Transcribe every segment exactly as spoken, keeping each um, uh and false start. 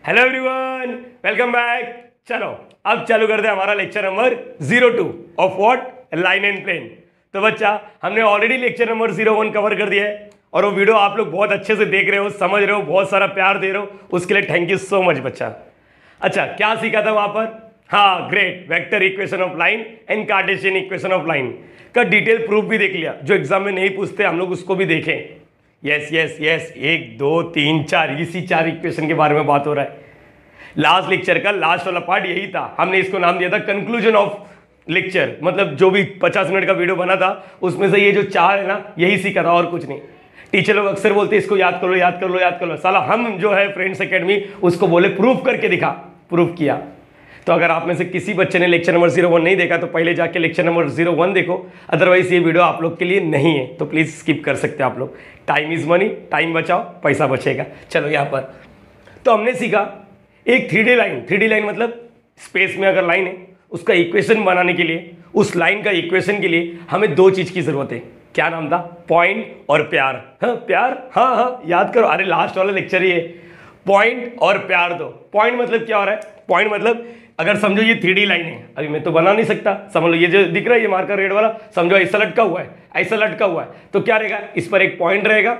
Hello everyone, welcome back. चलो अब चालू करते हैं हमारा lecture number zero two of what, line and plane. तो बच्चा, हमने already lecture number zero one cover कर दिया है और वो वीडियो आप लोग बहुत अच्छे से देख रहे हो, समझ रहे हो, बहुत सारा प्यार दे रहे हो, उसके लिए थैंक यू सो मच बच्चा। अच्छा, क्या सीखा था वहां पर? हाँ, great. Vector equation of line and Cartesian equation of line का डिटेल प्रूफ भी देख लिया। जो एग्जाम में नहीं पूछते हम लोग उसको भी देखें। यस यस यस, एक दो तीन चार, इसी चार इक्वेशन के बारे में बात हो रहा है। लास्ट लेक्चर का लास्ट वाला पार्ट यही था। हमने इसको नाम दिया था कंक्लूजन ऑफ लेक्चर। मतलब जो भी पचास मिनट का वीडियो बना था उसमें से ये जो चार है ना, यही सीखा था और कुछ नहीं। टीचर लोग अक्सर बोलते हैं इसको याद कर लो, याद कर लो, याद कर लो। साला हम जो है फ्रेंड्स एकेडमी उसको बोले प्रूफ करके दिखा, प्रूफ किया। तो अगर आप में से किसी बच्चे ने लेक्चर नंबर जीरो वन नहीं देखा तो पहले जाके लेक्चर नंबर जीरो वन देखो, अदरवाइज ये वीडियो आप लोग के लिए नहीं है, तो प्लीज स्किप कर सकते हैं आप लोग। टाइम इज मनी, टाइम बचाओ पैसा बचेगा। चलो यहाँ पर तो हमने सीखा एक three D line. Three D line मतलब स्पेस में अगर लाइन है उसका इक्वेशन बनाने के लिए, उस लाइन का इक्वेशन के लिए हमें दो चीज की जरूरत है। क्या नाम था? पॉइंट और प्यार। हाँ प्यार, हाँ हाँ याद करो, अरे लास्ट वाला लेक्चर ही है। पॉइंट और प्यार दो। पॉइंट मतलब क्या हो रहा है? पॉइंट मतलब अगर समझो ये थ्री डी लाइन है, अभी मैं तो बना नहीं सकता, समझ लो ये जो दिख रहा है ये मार्कर रेड वाला, समझो ऐसा लटका हुआ है, ऐसा लटका हुआ है, तो क्या रहेगा? इस पर एक पॉइंट रहेगा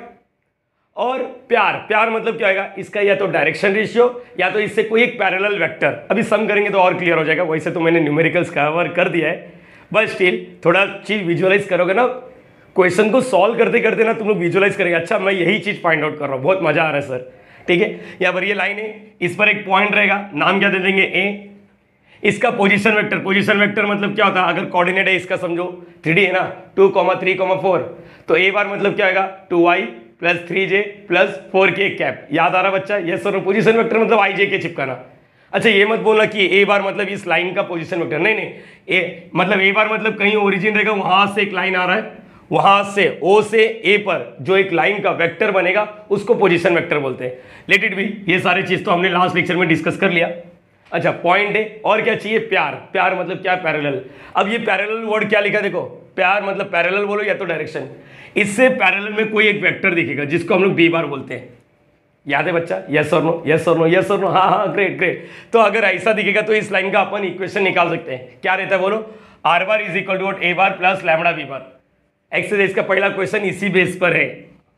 और प्यार। प्यार मतलब क्या होगा? इसका या तो डायरेक्शन रेशियो या तो इससे कोई एक पैरेलल वेक्टर। अभी सम करेंगे तो और क्लियर हो जाएगा। वैसे तो मैंने न्यूमेरिकल्स कवर कर दिया है, बट स्टिल थोड़ा चीज विजुअलाइज करोगे ना, क्वेश्चन को सॉल्व करते करते ना तुम लोग विजुअलाइज करेंगे। अच्छा, मैं यही चीज फाइंड आउट कर रहा हूँ, बहुत मजा आ रहा है सर। ठीक है, यहाँ पर ये लाइन है, इस पर एक पॉइंट रहेगा, नाम क्या दे देंगे? ए। इसका पोजीशन वेक्टर, पोजीशन वेक्टर मतलब क्या होता है? अगर कोऑर्डिनेट है इसका, समझो थ्री डी है ना, two comma three comma four, तो ए बार मतलब क्या आएगा? Two Y plus three J plus four के कैप। याद आ रहा बच्चा? Yes sir. पोजीशन वेक्टर मतलब आई जे के चिपकाना। अच्छा, ये मत बोलना कि ए बार मतलब इस लाइन का पोजीशन वेक्टर, नहीं नहीं, ए मतलब ए बार मतलब कहीं ओरिजिन रहेगा, वहां से एक लाइन आ रहा है, वहां से ओ से ए पर जो एक लाइन का वेक्टर बनेगा उसको पोजीशन वेक्टर बोलते हैं। Let it be. ये सारी चीज तो हमने लास्ट लेक्चर में डिस्कस कर लिया। अच्छा, पॉइंट है और क्या चाहिए? प्यार। प्यार मतलब क्या? पैरेलल। अब ये पैरेलल वर्ड क्या लिखा? देखो, प्यार मतलब पैरेलल बोलो या तो डायरेक्शन। इससे पैरेलल में कोई एक वेक्टर दिखेगा जिसको हम लोग बी बार बोलते हैं। याद है बच्चा? यस और नो, यस और नो, यस और नो। हाँ हाँ, ग्रेट ग्रेट। तो अगर ऐसा दिखेगा तो इस लाइन का अपन इक्वेशन निकाल सकते हैं। क्या रहता है बोलो? Are bar is equal to A bar plus lambda B bar. Exercise का पहला क्वेश्चन इसी बेस पर है।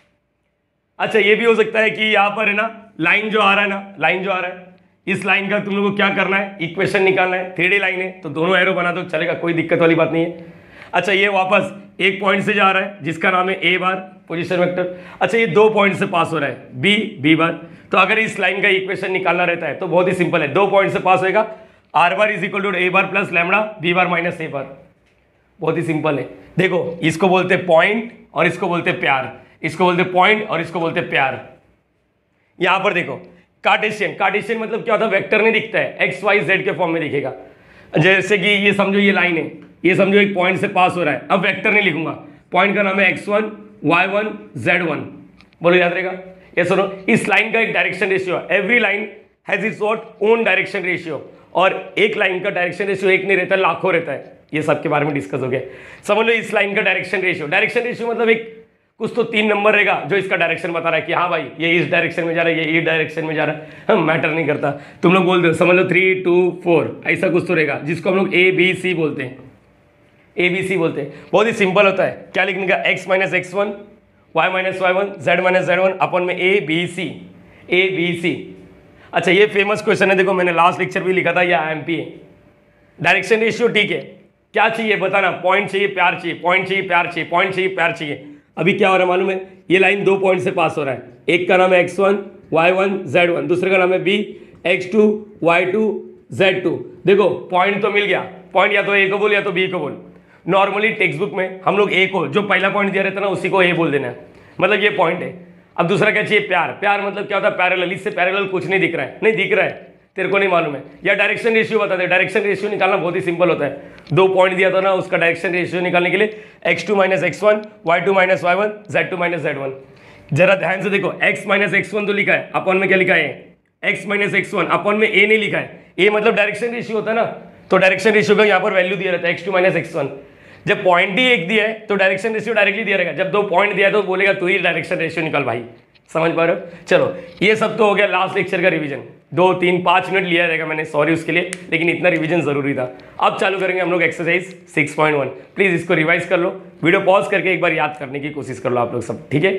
अच्छा, ये भी हो सकता है कि यहाँ पर है ना, लाइन जो आ रहा है ना, लाइन जो आ रहा है, इस लाइन का तुम लोगों को क्या करना है? इक्वेशन निकालना है। थ्री डी लाइन है तो दोनों एरो बना दो, चलेगा, कोई दिक्कत वाली बात नहीं है। अच्छा, ये वापस एक पॉइंट से जा रहा है जिसका नाम है ए बार, पोजीशन वेक्टर। अच्छा, ये दो पॉइंट से पास हो रहा है, बी बी बार। तो अगर इस लाइन का इक्वेशन निकालना रहता है तो बहुत ही सिंपल है, दो पॉइंट से पास होएगा, R bar is equal to A bar plus lambda B bar minus A bar. बहुत ही सिंपल है। देखो, इसको बोलते पॉइंट और इसको बोलते प्यार, इसको बोलते पॉइंट और इसको बोलते प्यार। यहां पर देखो, कार्टेशियन। कार्टेशियन मतलब क्या होता है? वेक्टर नहीं दिखता है, एक्स वाई जेड के फॉर्म में दिखेगा। जैसे कि ये समझो ये लाइन है, ये समझो एक पॉइंट से पास हो रहा है। अब वेक्टर नहीं लिखूंगा, पॉइंट का नाम है X one Y one Z one. बोलो, याद रहेगा? ये सुनो, इस लाइन का एक डायरेक्शन रेशियो है। Every line has its own direction ratio, और एक लाइन का डायरेक्शन रेशियो एक नहीं रहता, लाखों रहता है। ये सब के बारे में डिस्कस हो गया। समझ लो इस लाइन का डायरेक्शन रेशियो, डायरेक्शन रेशियो मतलब एक कुछ तो तीन नंबर रहेगा जो इसका डायरेक्शन बता रहा है कि हाँ भाई ये इस डायरेक्शन में जा रहा है, ये इस डायरेक्शन में जा रहा है। हम मैटर नहीं करता, तुम लोग बोलते हो, समझ लो थ्री टू फोर, ऐसा कुछ तो रहेगा जिसको हम लोग ए बी सी बोलते हैं। ए बी सी बोलते हैं। बहुत ही सिंपल होता है। क्या लिखने का? X minus x one, Y minus Y one, Z minus Z one, अपन में A b C, A b सी। अच्छा, ये फेमस क्वेश्चन है, देखो मैंने लास्ट लेक्चर भी लिखा था, ये आई एम पी है। डायरेक्शन रेशियो ठीक है, क्या चाहिए बताना? पॉइंट चाहिए, प्यार चाहिए, पॉइंट चाहिए, प्यार चाहिए, पॉइंट चाहिए, प्यार चाहिए। अभी क्या हो रहा है मालूम है? ये लाइन दो पॉइंट से पास हो रहा है, एक का नाम है X one Y one Z one, दूसरे का नाम है B X two Y two Z two. देखो, पॉइंट तो मिल गया, पॉइंट या तो ए को बोल या तो बी को बोल। नॉर्मली टेक्स्ट बुक में हम लोग ए को, जो पहला पॉइंट दिया रहता है ना, उसी को ए बोल देना है, मतलब ये पॉइंट है। अब दूसरा क्या चाहिए? प्यार। प्यार मतलब क्या होता है? पैरेलल। इससे पैरेलल कुछ नहीं दिख रहा है, नहीं दिख रहा है, तेरे को नहीं मालूम है। या डायरेक्शन रेशियो बता दे। डायरेक्शन रेशियो निकालना बहुत ही सिंपल होता है। दो पॉइंट दिया था ना, उसका डायरेक्शन रेशियो निकालने के लिए X two minus x one, Y two minus Y one, Z two minus Z one. जरा ध्यान से देखो, एक्स माइनस एक्स वन तो लिखा है, अपन में क्या लिखा है? एक्स माइनस एक्स वन, अपन में ए नहीं लिखा है। ए मतलब डायरेक्शन रेशियो होता है ना, तो डायरेक्शन रेशियो का यहाँ पर वैल्यू दिया रहता है x two minus x one. जब पॉइंट ही एक दिया है तो डायरेक्शन रेशियो डायरेक्टली दिया रहेगा, जब दो पॉइंट दिया है तो बोलेगा तू ही डायरेक्शन रेशियो निकाल भाई। समझ पा रहे हो? चलो, ये सब तो हो गया लास्ट लेक्चर का रिवीजन। दो तीन पाँच मिनट लिया रहेगा मैंने, सॉरी उसके लिए, लेकिन इतना रिवीजन जरूरी था। अब चालू करेंगे हम लोग exercise six point one. Please इसको रिवाइज कर लो, वीडियो पॉज करके एक बार याद करने की कोशिश कर लो आप लोग सब, ठीक है।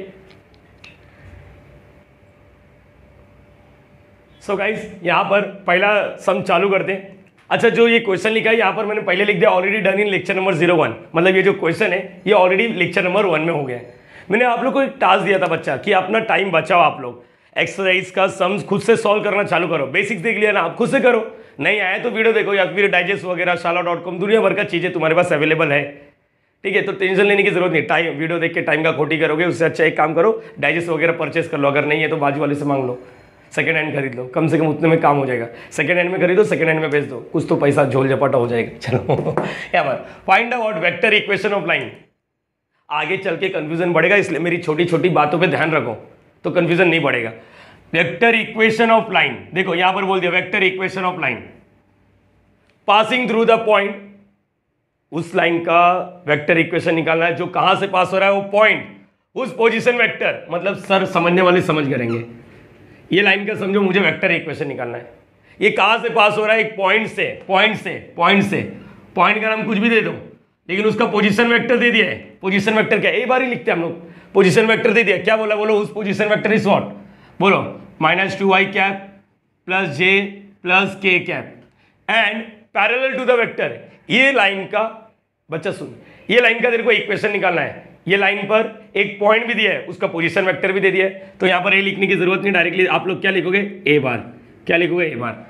सो गाइस यहाँ पर पहला सम चालू करते हैं। अच्छा, जो ये क्वेश्चन लिखा है यहाँ पर मैंने पहले लिख दिया already done in lecture number zero one, मतलब ये जो क्वेश्चन है ये ऑलरेडी लेक्चर नंबर वन में हो गया है। मैंने आप लोग को एक टास्क दिया था बच्चा कि अपना टाइम बचाओ, आप लोग एक्सरसाइज का सम्स खुद से सॉल्व करना चालू करो। बेसिक्स देख लिया ना, आप खुद से करो, नहीं आए तो वीडियो देखो या फिर डाइजेस्ट वगैरह शाला डॉट कॉम दुनिया भर का चीज़ें तुम्हारे पास अवेलेबल है, ठीक है। तो टेंशन लेने की जरूरत नहीं, टाइम वीडियो देख के टाइम का खोटी करोगे, उससे अच्छा एक काम करो, डाइजेस्ट वगैरह परचेस कर लो, अगर नहीं है तो बाजू वाले से मांग लो, सेकंड हैंड खरीद लो, कम से कम उतने में काम हो जाएगा। सेकंड हैंड में खरीदो, सेकंड हैंड में बेच दो, कुछ तो पैसा झोल झपाटा हो जाएगा। चलो यहाँ पर find out vector equation of line. आगे चल के कंफ्यूजन बढ़ेगा, इसलिए मेरी छोटी छोटी बातों पे ध्यान रखो तो कंफ्यूजन नहीं बढ़ेगा। वेक्टर इक्वेशन ऑफ लाइन, देखो यहां पर बोल दिया vector equation of line passing through the point. उस लाइन का वेक्टर इक्वेशन निकालना है जो कहां से पास हो रहा है, वो पॉइंट, उस पोजीशन वेक्टर, मतलब सर समझने वाले समझ करेंगे। ये लाइन का समझो, मुझे वेक्टर इक्वेशन निकालना है, ये कहां से पास हो रहा है, एक पॉइंट से, पॉइंट से, पॉइंट से। पॉइंट का नाम कुछ भी दे दो, लेकिन उसका पोजीशन वेक्टर दे दिया है। पोजीशन वेक्टर क्या है, एक बार ही लिखते हैं हम लोग, पोजीशन वेक्टर दे दिया, क्या बोला, बोलो उस पोजीशन वेक्टर इज व्हाट, बोलो माइनस टू आई कैप प्लस जे प्लस के cap and parallel to the vector. ये लाइन का बच्चा सुन, ये लाइन का तेरे को इक्वेशन निकालना है। ये लाइन पर एक पॉइंट भी दिया है, उसका पोजीशन वेक्टर भी दे दिया है, तो यहां पर ए लिखने की जरूरत नहीं, डायरेक्टली आप लोग क्या लिखोगे, ए बार, क्या लिखोगे, ए बार।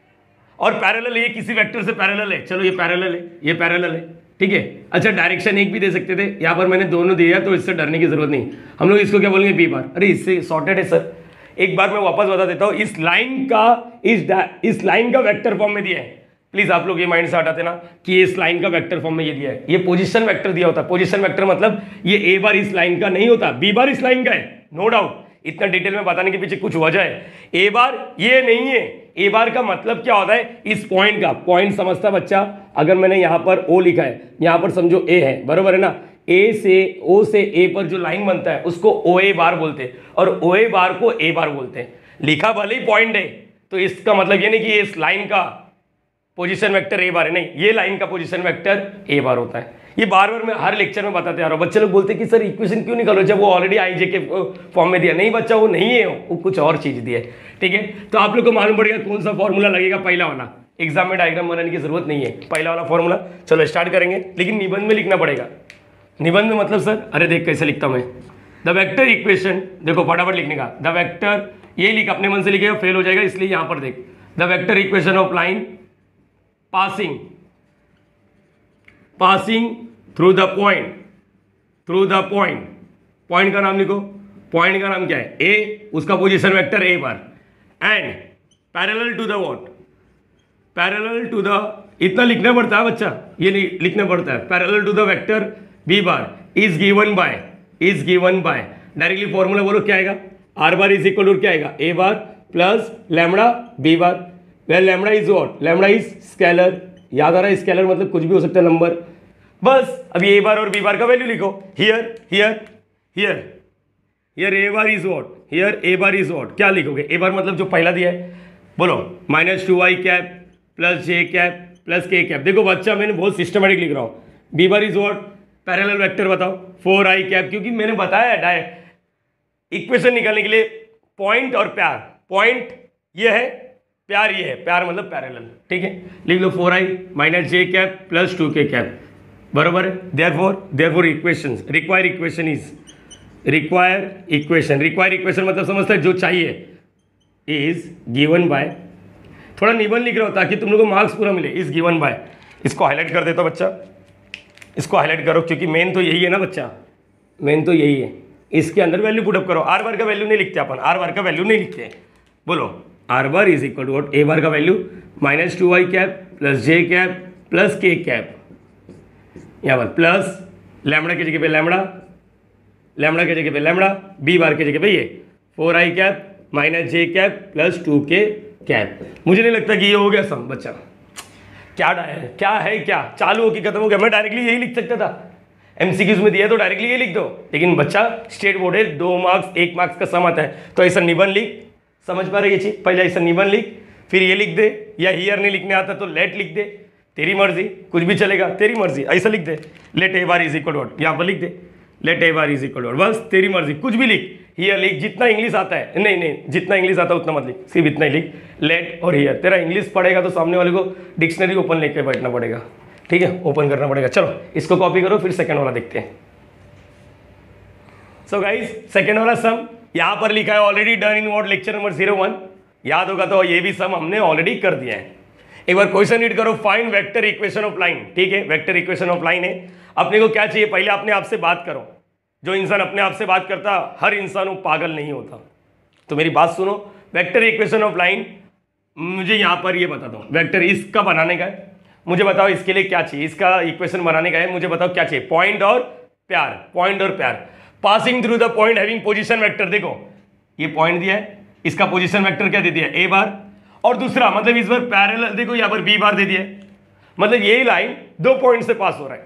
और पैरेलल, ये किसी वेक्टर से पैरेलल है, चलो ये पैरेलल है, ये पैरेलल है, ठीक है। अच्छा, डायरेक्शन एक भी दे सकते थे, यहाँ पर मैंने दोनों दिया, तो इससे डरने की जरूरत नहीं। हम लोग इसको क्या बोलेंगे, बी बार। अरे इससे सॉर्टेड है सर, एक बार मैं वापस बता देता हूँ, इस लाइन का इस इस लाइन का वेक्टर फॉर्म में दिया है। प्लीज आप लोग ये माइंड से हटाते ना कि इस लाइन का वेक्टर फॉर्म में ये दिया है, ये पोजीशन वेक्टर दिया होता है। पोजीशन वेक्टर मतलब ये ए बार इस लाइन का नहीं होता, बी बार इस लाइन का है, नो डाउट। इतना डिटेल में बताने के पीछे कुछ वजह है। ए बार ये नहीं है, ए बार का मतलब क्या होता है, इस पॉइंट का, पॉइंट समझता बच्चा, अगर मैंने यहाँ पर ओ लिखा है, यहाँ पर समझो ए है, बरोबर है ना, ए से ओ से ए पर जो लाइन बनता है उसको ओ ए बार बोलते हैं, और ओ ए बार को ए बार बोलते हैं। लिखा भले ही पॉइंट है, तो इसका मतलब ये नहीं कि इस लाइन का पोजीशन वेक्टर ए बार है, नहीं, ये लाइन का पोजीशन वेक्टर ए बार होता है। ये बार बार मैं हर लेक्चर में बताते आ रहा हूँ। बच्चे लोग बोलते हैं कि सर इक्वेशन क्यों निकालो जब वो ऑलरेडी आई जे के फॉर्म में दिया। नहीं बच्चा, वो नहीं है, वो कुछ और चीज दिया है, ठीक है। तो आप लोग को मालूम पड़ेगा कौन सा फॉर्मूला लगेगा, पहला वाला। एग्जाम में डायग्राम बनाने की जरूरत नहीं है, पहला वाला फॉर्मूला। चलो स्टार्ट करेंगे, लेकिन निबंध में लिखना पड़ेगा। निबंध में मतलब सर, अरे देख कैसे लिखता हूं मैं, द वेक्टर इक्वेशन, देखो फटाफट लिखने का, द वेक्टर, ये लिख, अपने मन से लिखेगा फेल हो जाएगा, इसलिए यहां पर देख, the vector equation of line passing passing through the point, through the point, point का नाम लिखो, पॉइंट का नाम क्या है, ए, उसका position vector A bar, and parallel to the what, parallel to the, इतना लिखना पड़ता है बच्चा, ये नहीं लिखना पड़ता है, parallel to the vector B bar is given by, is given by, directly formula बोलो क्या आएगा, are bar is equal to क्या आएगा, A bar plus lambda B bar, well lambda is what, lambda is scalar, याद आ रहा है, scalar मतलब कुछ भी हो सकता है नंबर। बस अभी ए बार और बी बार का वैल्यू लिखो, here here here here A bar is what, here A bar is what, क्या लिखोगे, ए बार मतलब जो पहला दिया है, बोलो माइनस टू आई कैप प्लस जे कैप प्लस के कैप। देखो बच्चा, मैंने बहुत सिस्टमेटिक लिख रहा हूँ। B bar is what, parallel vector बताओ, फोर आई कैप, क्योंकि मैंने बताया डायरेक्ट इक्वेशन निकालने के लिए पॉइंट और प्यार, पॉइंट ये है, प्यार ये है, प्यार मतलब पैरेलल, ठीक है। लिख लो four I minus J cap plus two के कैप, बरोबर है। Therefore therefore equations, require equation is, require equation, require equation मतलब समझता है जो चाहिए, इज गिवन बाय, थोड़ा निबंध लिख रहा हो ताकि तुम लोगों को मार्क्स पूरा मिले, इज गिवन बाय। इसको हाईलाइट कर देता बच्चा, इसको हाईलाइट करो, क्योंकि मेन तो यही है ना बच्चा, मेन तो यही है। इसके अंदर वैल्यू पुटअप करो, आर बार का वैल्यू नहीं लिखते अपन, आर बार का वैल्यू नहीं लिखते, बोलो are bar is equal to what, A bar का वैल्यू माइनस टू आई कैप प्लस जे कैप प्लस के कैप, यहाँ पर प्लस लैम्बडा की जगह पे लैम्बडा, लैम्बडा की जगह पे लैम्बडा, बी बार की जगह पे ये four I cap minus J cap plus two के कैप। मुझे नहीं लगता कि ये हो गया सम बच्चा, क्या है क्या है क्या चालू हो कि खत्म हो गया। मैं डायरेक्टली यही लिख सकता था, एमसीक्यूज में दिया तो डायरेक्टली ये लिख दो, लेकिन बच्चा स्टेट बोर्ड है, दो मार्क्स एक मार्क्स का सम आता है, तो ऐसा निबंध लिख, समझ पा रहे ये चीज? पहले ऐसा निबन लिख, फिर ये लिख दे, या हियर नहीं लिखने आता तो लेट लिख दे, तेरी मर्जी, कुछ भी चलेगा, तेरी मर्जी, ऐसा लिख दे, let A bar is equal dot, यहाँ पर लिख दे let A bar is equal dot, बस तेरी मर्जी, कुछ भी लिख, हियर लिख, जितना इंग्लिश आता है, नहीं नहीं जितना इंग्लिश आता है उतना मत लिख, सिर्फ इतना ही लिख, लेट और हियर। तेरा इंग्लिश पढ़ेगा तो सामने वाले को डिक्शनरी ओपन लेके बैठना पड़ेगा, ठीक है, ओपन करना पड़ेगा। चलो इसको कॉपी करो, फिर सेकेंड वाला देखते हैं। सो गाइस सेकेंड वाला सम यहाँ पर लिखा है already done in what lecture number zero one, याद होगा तो ये भी सम हमने ऑलरेडी कर दिया है। एक बार क्वेश्चन रीड करो, find vector equation of line, ठीक है, वेक्टर इक्वेशन ऑफ लाइन है। अपने को क्या चाहिए, पहले अपने आप से बात करो। जो इंसान अपने आप से बात करता, हर इंसान वो पागल नहीं होता। तो मेरी बात सुनो, वेक्टर इक्वेशन ऑफ लाइन मुझे यहाँ पर ये बता दो, वेक्टर इसका बनाने का है, मुझे बताओ इसके लिए क्या चाहिए, इसका इक्वेशन बनाने का है, मुझे बताओ क्या चाहिए, पॉइंट और प्यार, पॉइंट और प्यार, passing through the point having position vector. देखो ये पॉइंट दिया है, इसका पोजीशन वेक्टर क्या दे दिया, ए बार, और दूसरा मतलब इस बार पैरेलल, देखो यहाँ पर बी बार दे दिया है, मतलब यही लाइन दो पॉइंट से पास हो रहा है।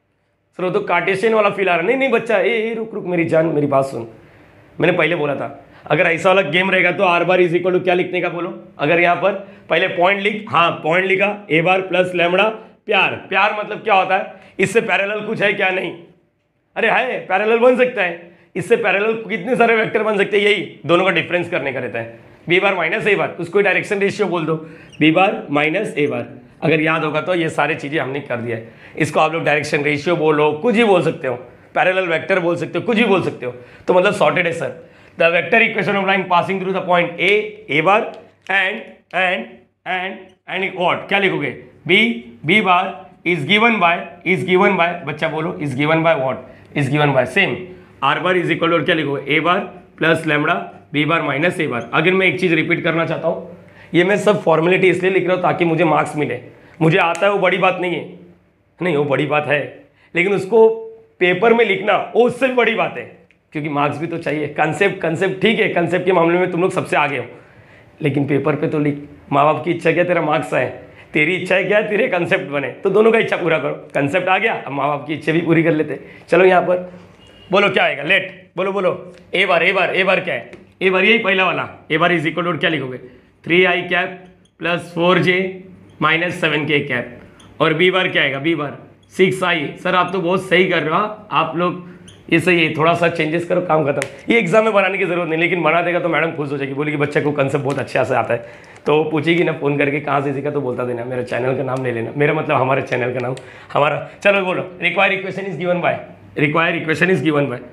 सर तो कार्टेशियन वाला फील आ रहा है, नहीं नहीं बच्चा, ए, ए रुक रुक मेरी जान, मेरी बात सुन, मैंने पहले बोला था अगर ऐसा वाला गेम रहेगा तो R bar is equal to क्या लिखने का बोलो, अगर यहाँ पर पहले पॉइंट लिख, हाँ पॉइंट लिखा, ए बार प्लस लैम्बडा प्यार, प्यार मतलब क्या होता है, इससे पैरेलल कुछ है क्या, नहीं, अरे है पैरेलल बन सकता है, इससे पैरेलल कितने सारे वेक्टर बन सकते हैं, यही दोनों का डिफरेंस करने का रहता है, बी बार माइनस ए बार, उसको डायरेक्शन रेशियो बोल दो, बी बार माइनस ए बार, अगर याद होगा तो ये सारी चीजें हमने कर दिया है। इसको आप लोग डायरेक्शन रेशियो बोलो, कुछ ही बोल सकते हो, पैरेलल वेक्टर बोल सकते हो, कुछ ही बोल सकते हो, तो मतलब सॉर्टेड है sir. The vector equation of line passing through the point A, A bar and and and and what, क्या लिखोगे, B, B bar is given by, is given by, बच्चा बोलो, is given by what, is given by same, R bar is equal to क्या लिखोगे, ए bar plus lambda B bar minus ए bar. अगर मैं एक चीज रिपीट करना चाहता हूँ, ये मैं सब फॉर्मेलिटी इसलिए लिख रहा हूँ ताकि मुझे मार्क्स मिले, मुझे आता है वो बड़ी बात नहीं है, नहीं वो बड़ी बात है, लेकिन उसको पेपर में लिखना वो उससे भी बड़ी बात है, क्योंकि मार्क्स भी तो चाहिए। कंसेप्ट कंसेप्ट ठीक है, कंसेप्ट के मामले में तुम लोग सबसे आगे हो, लेकिन पेपर पे तो लिख, माँ बाप की इच्छा क्या, तेरा मार्क्स आए, तेरी इच्छा है क्या, तेरे कंसेप्ट बने, तो दोनों का इच्छा पूरा करो, कंसेप्ट आ गया, अब माँ बाप की इच्छा भी पूरी कर लेते। चलो यहाँ पर बोलो क्या आएगा, लेट बोलो बोलो, A bar, A bar, A bar क्या है, ए बार यही पहला वाला, A bar is equal to क्या लिखोगे, थ्री आई cap plus four J minus seven K cap, और बी बार क्या आएगा, B bar six I. Sir आप तो बहुत सही कर रहे हो, आप लोग ये सही है, थोड़ा सा चेंजेस करो, काम खत्म। ये एग्जाम में बनाने की जरूरत नहीं, लेकिन बना देगा तो मैडम खुश हो जाएगी, बोलेगी बच्चे को कंसेप्ट बहुत अच्छे से आता है, तो पूछेगी ना फोन करके कहाँ से सीखा, तो बोलता देना मेरे चैनल का नाम ले लेना, मेरा मतलब हमारे चैनल का नाम हमारा। चलो बोलो, require equation is given by, require equation is given by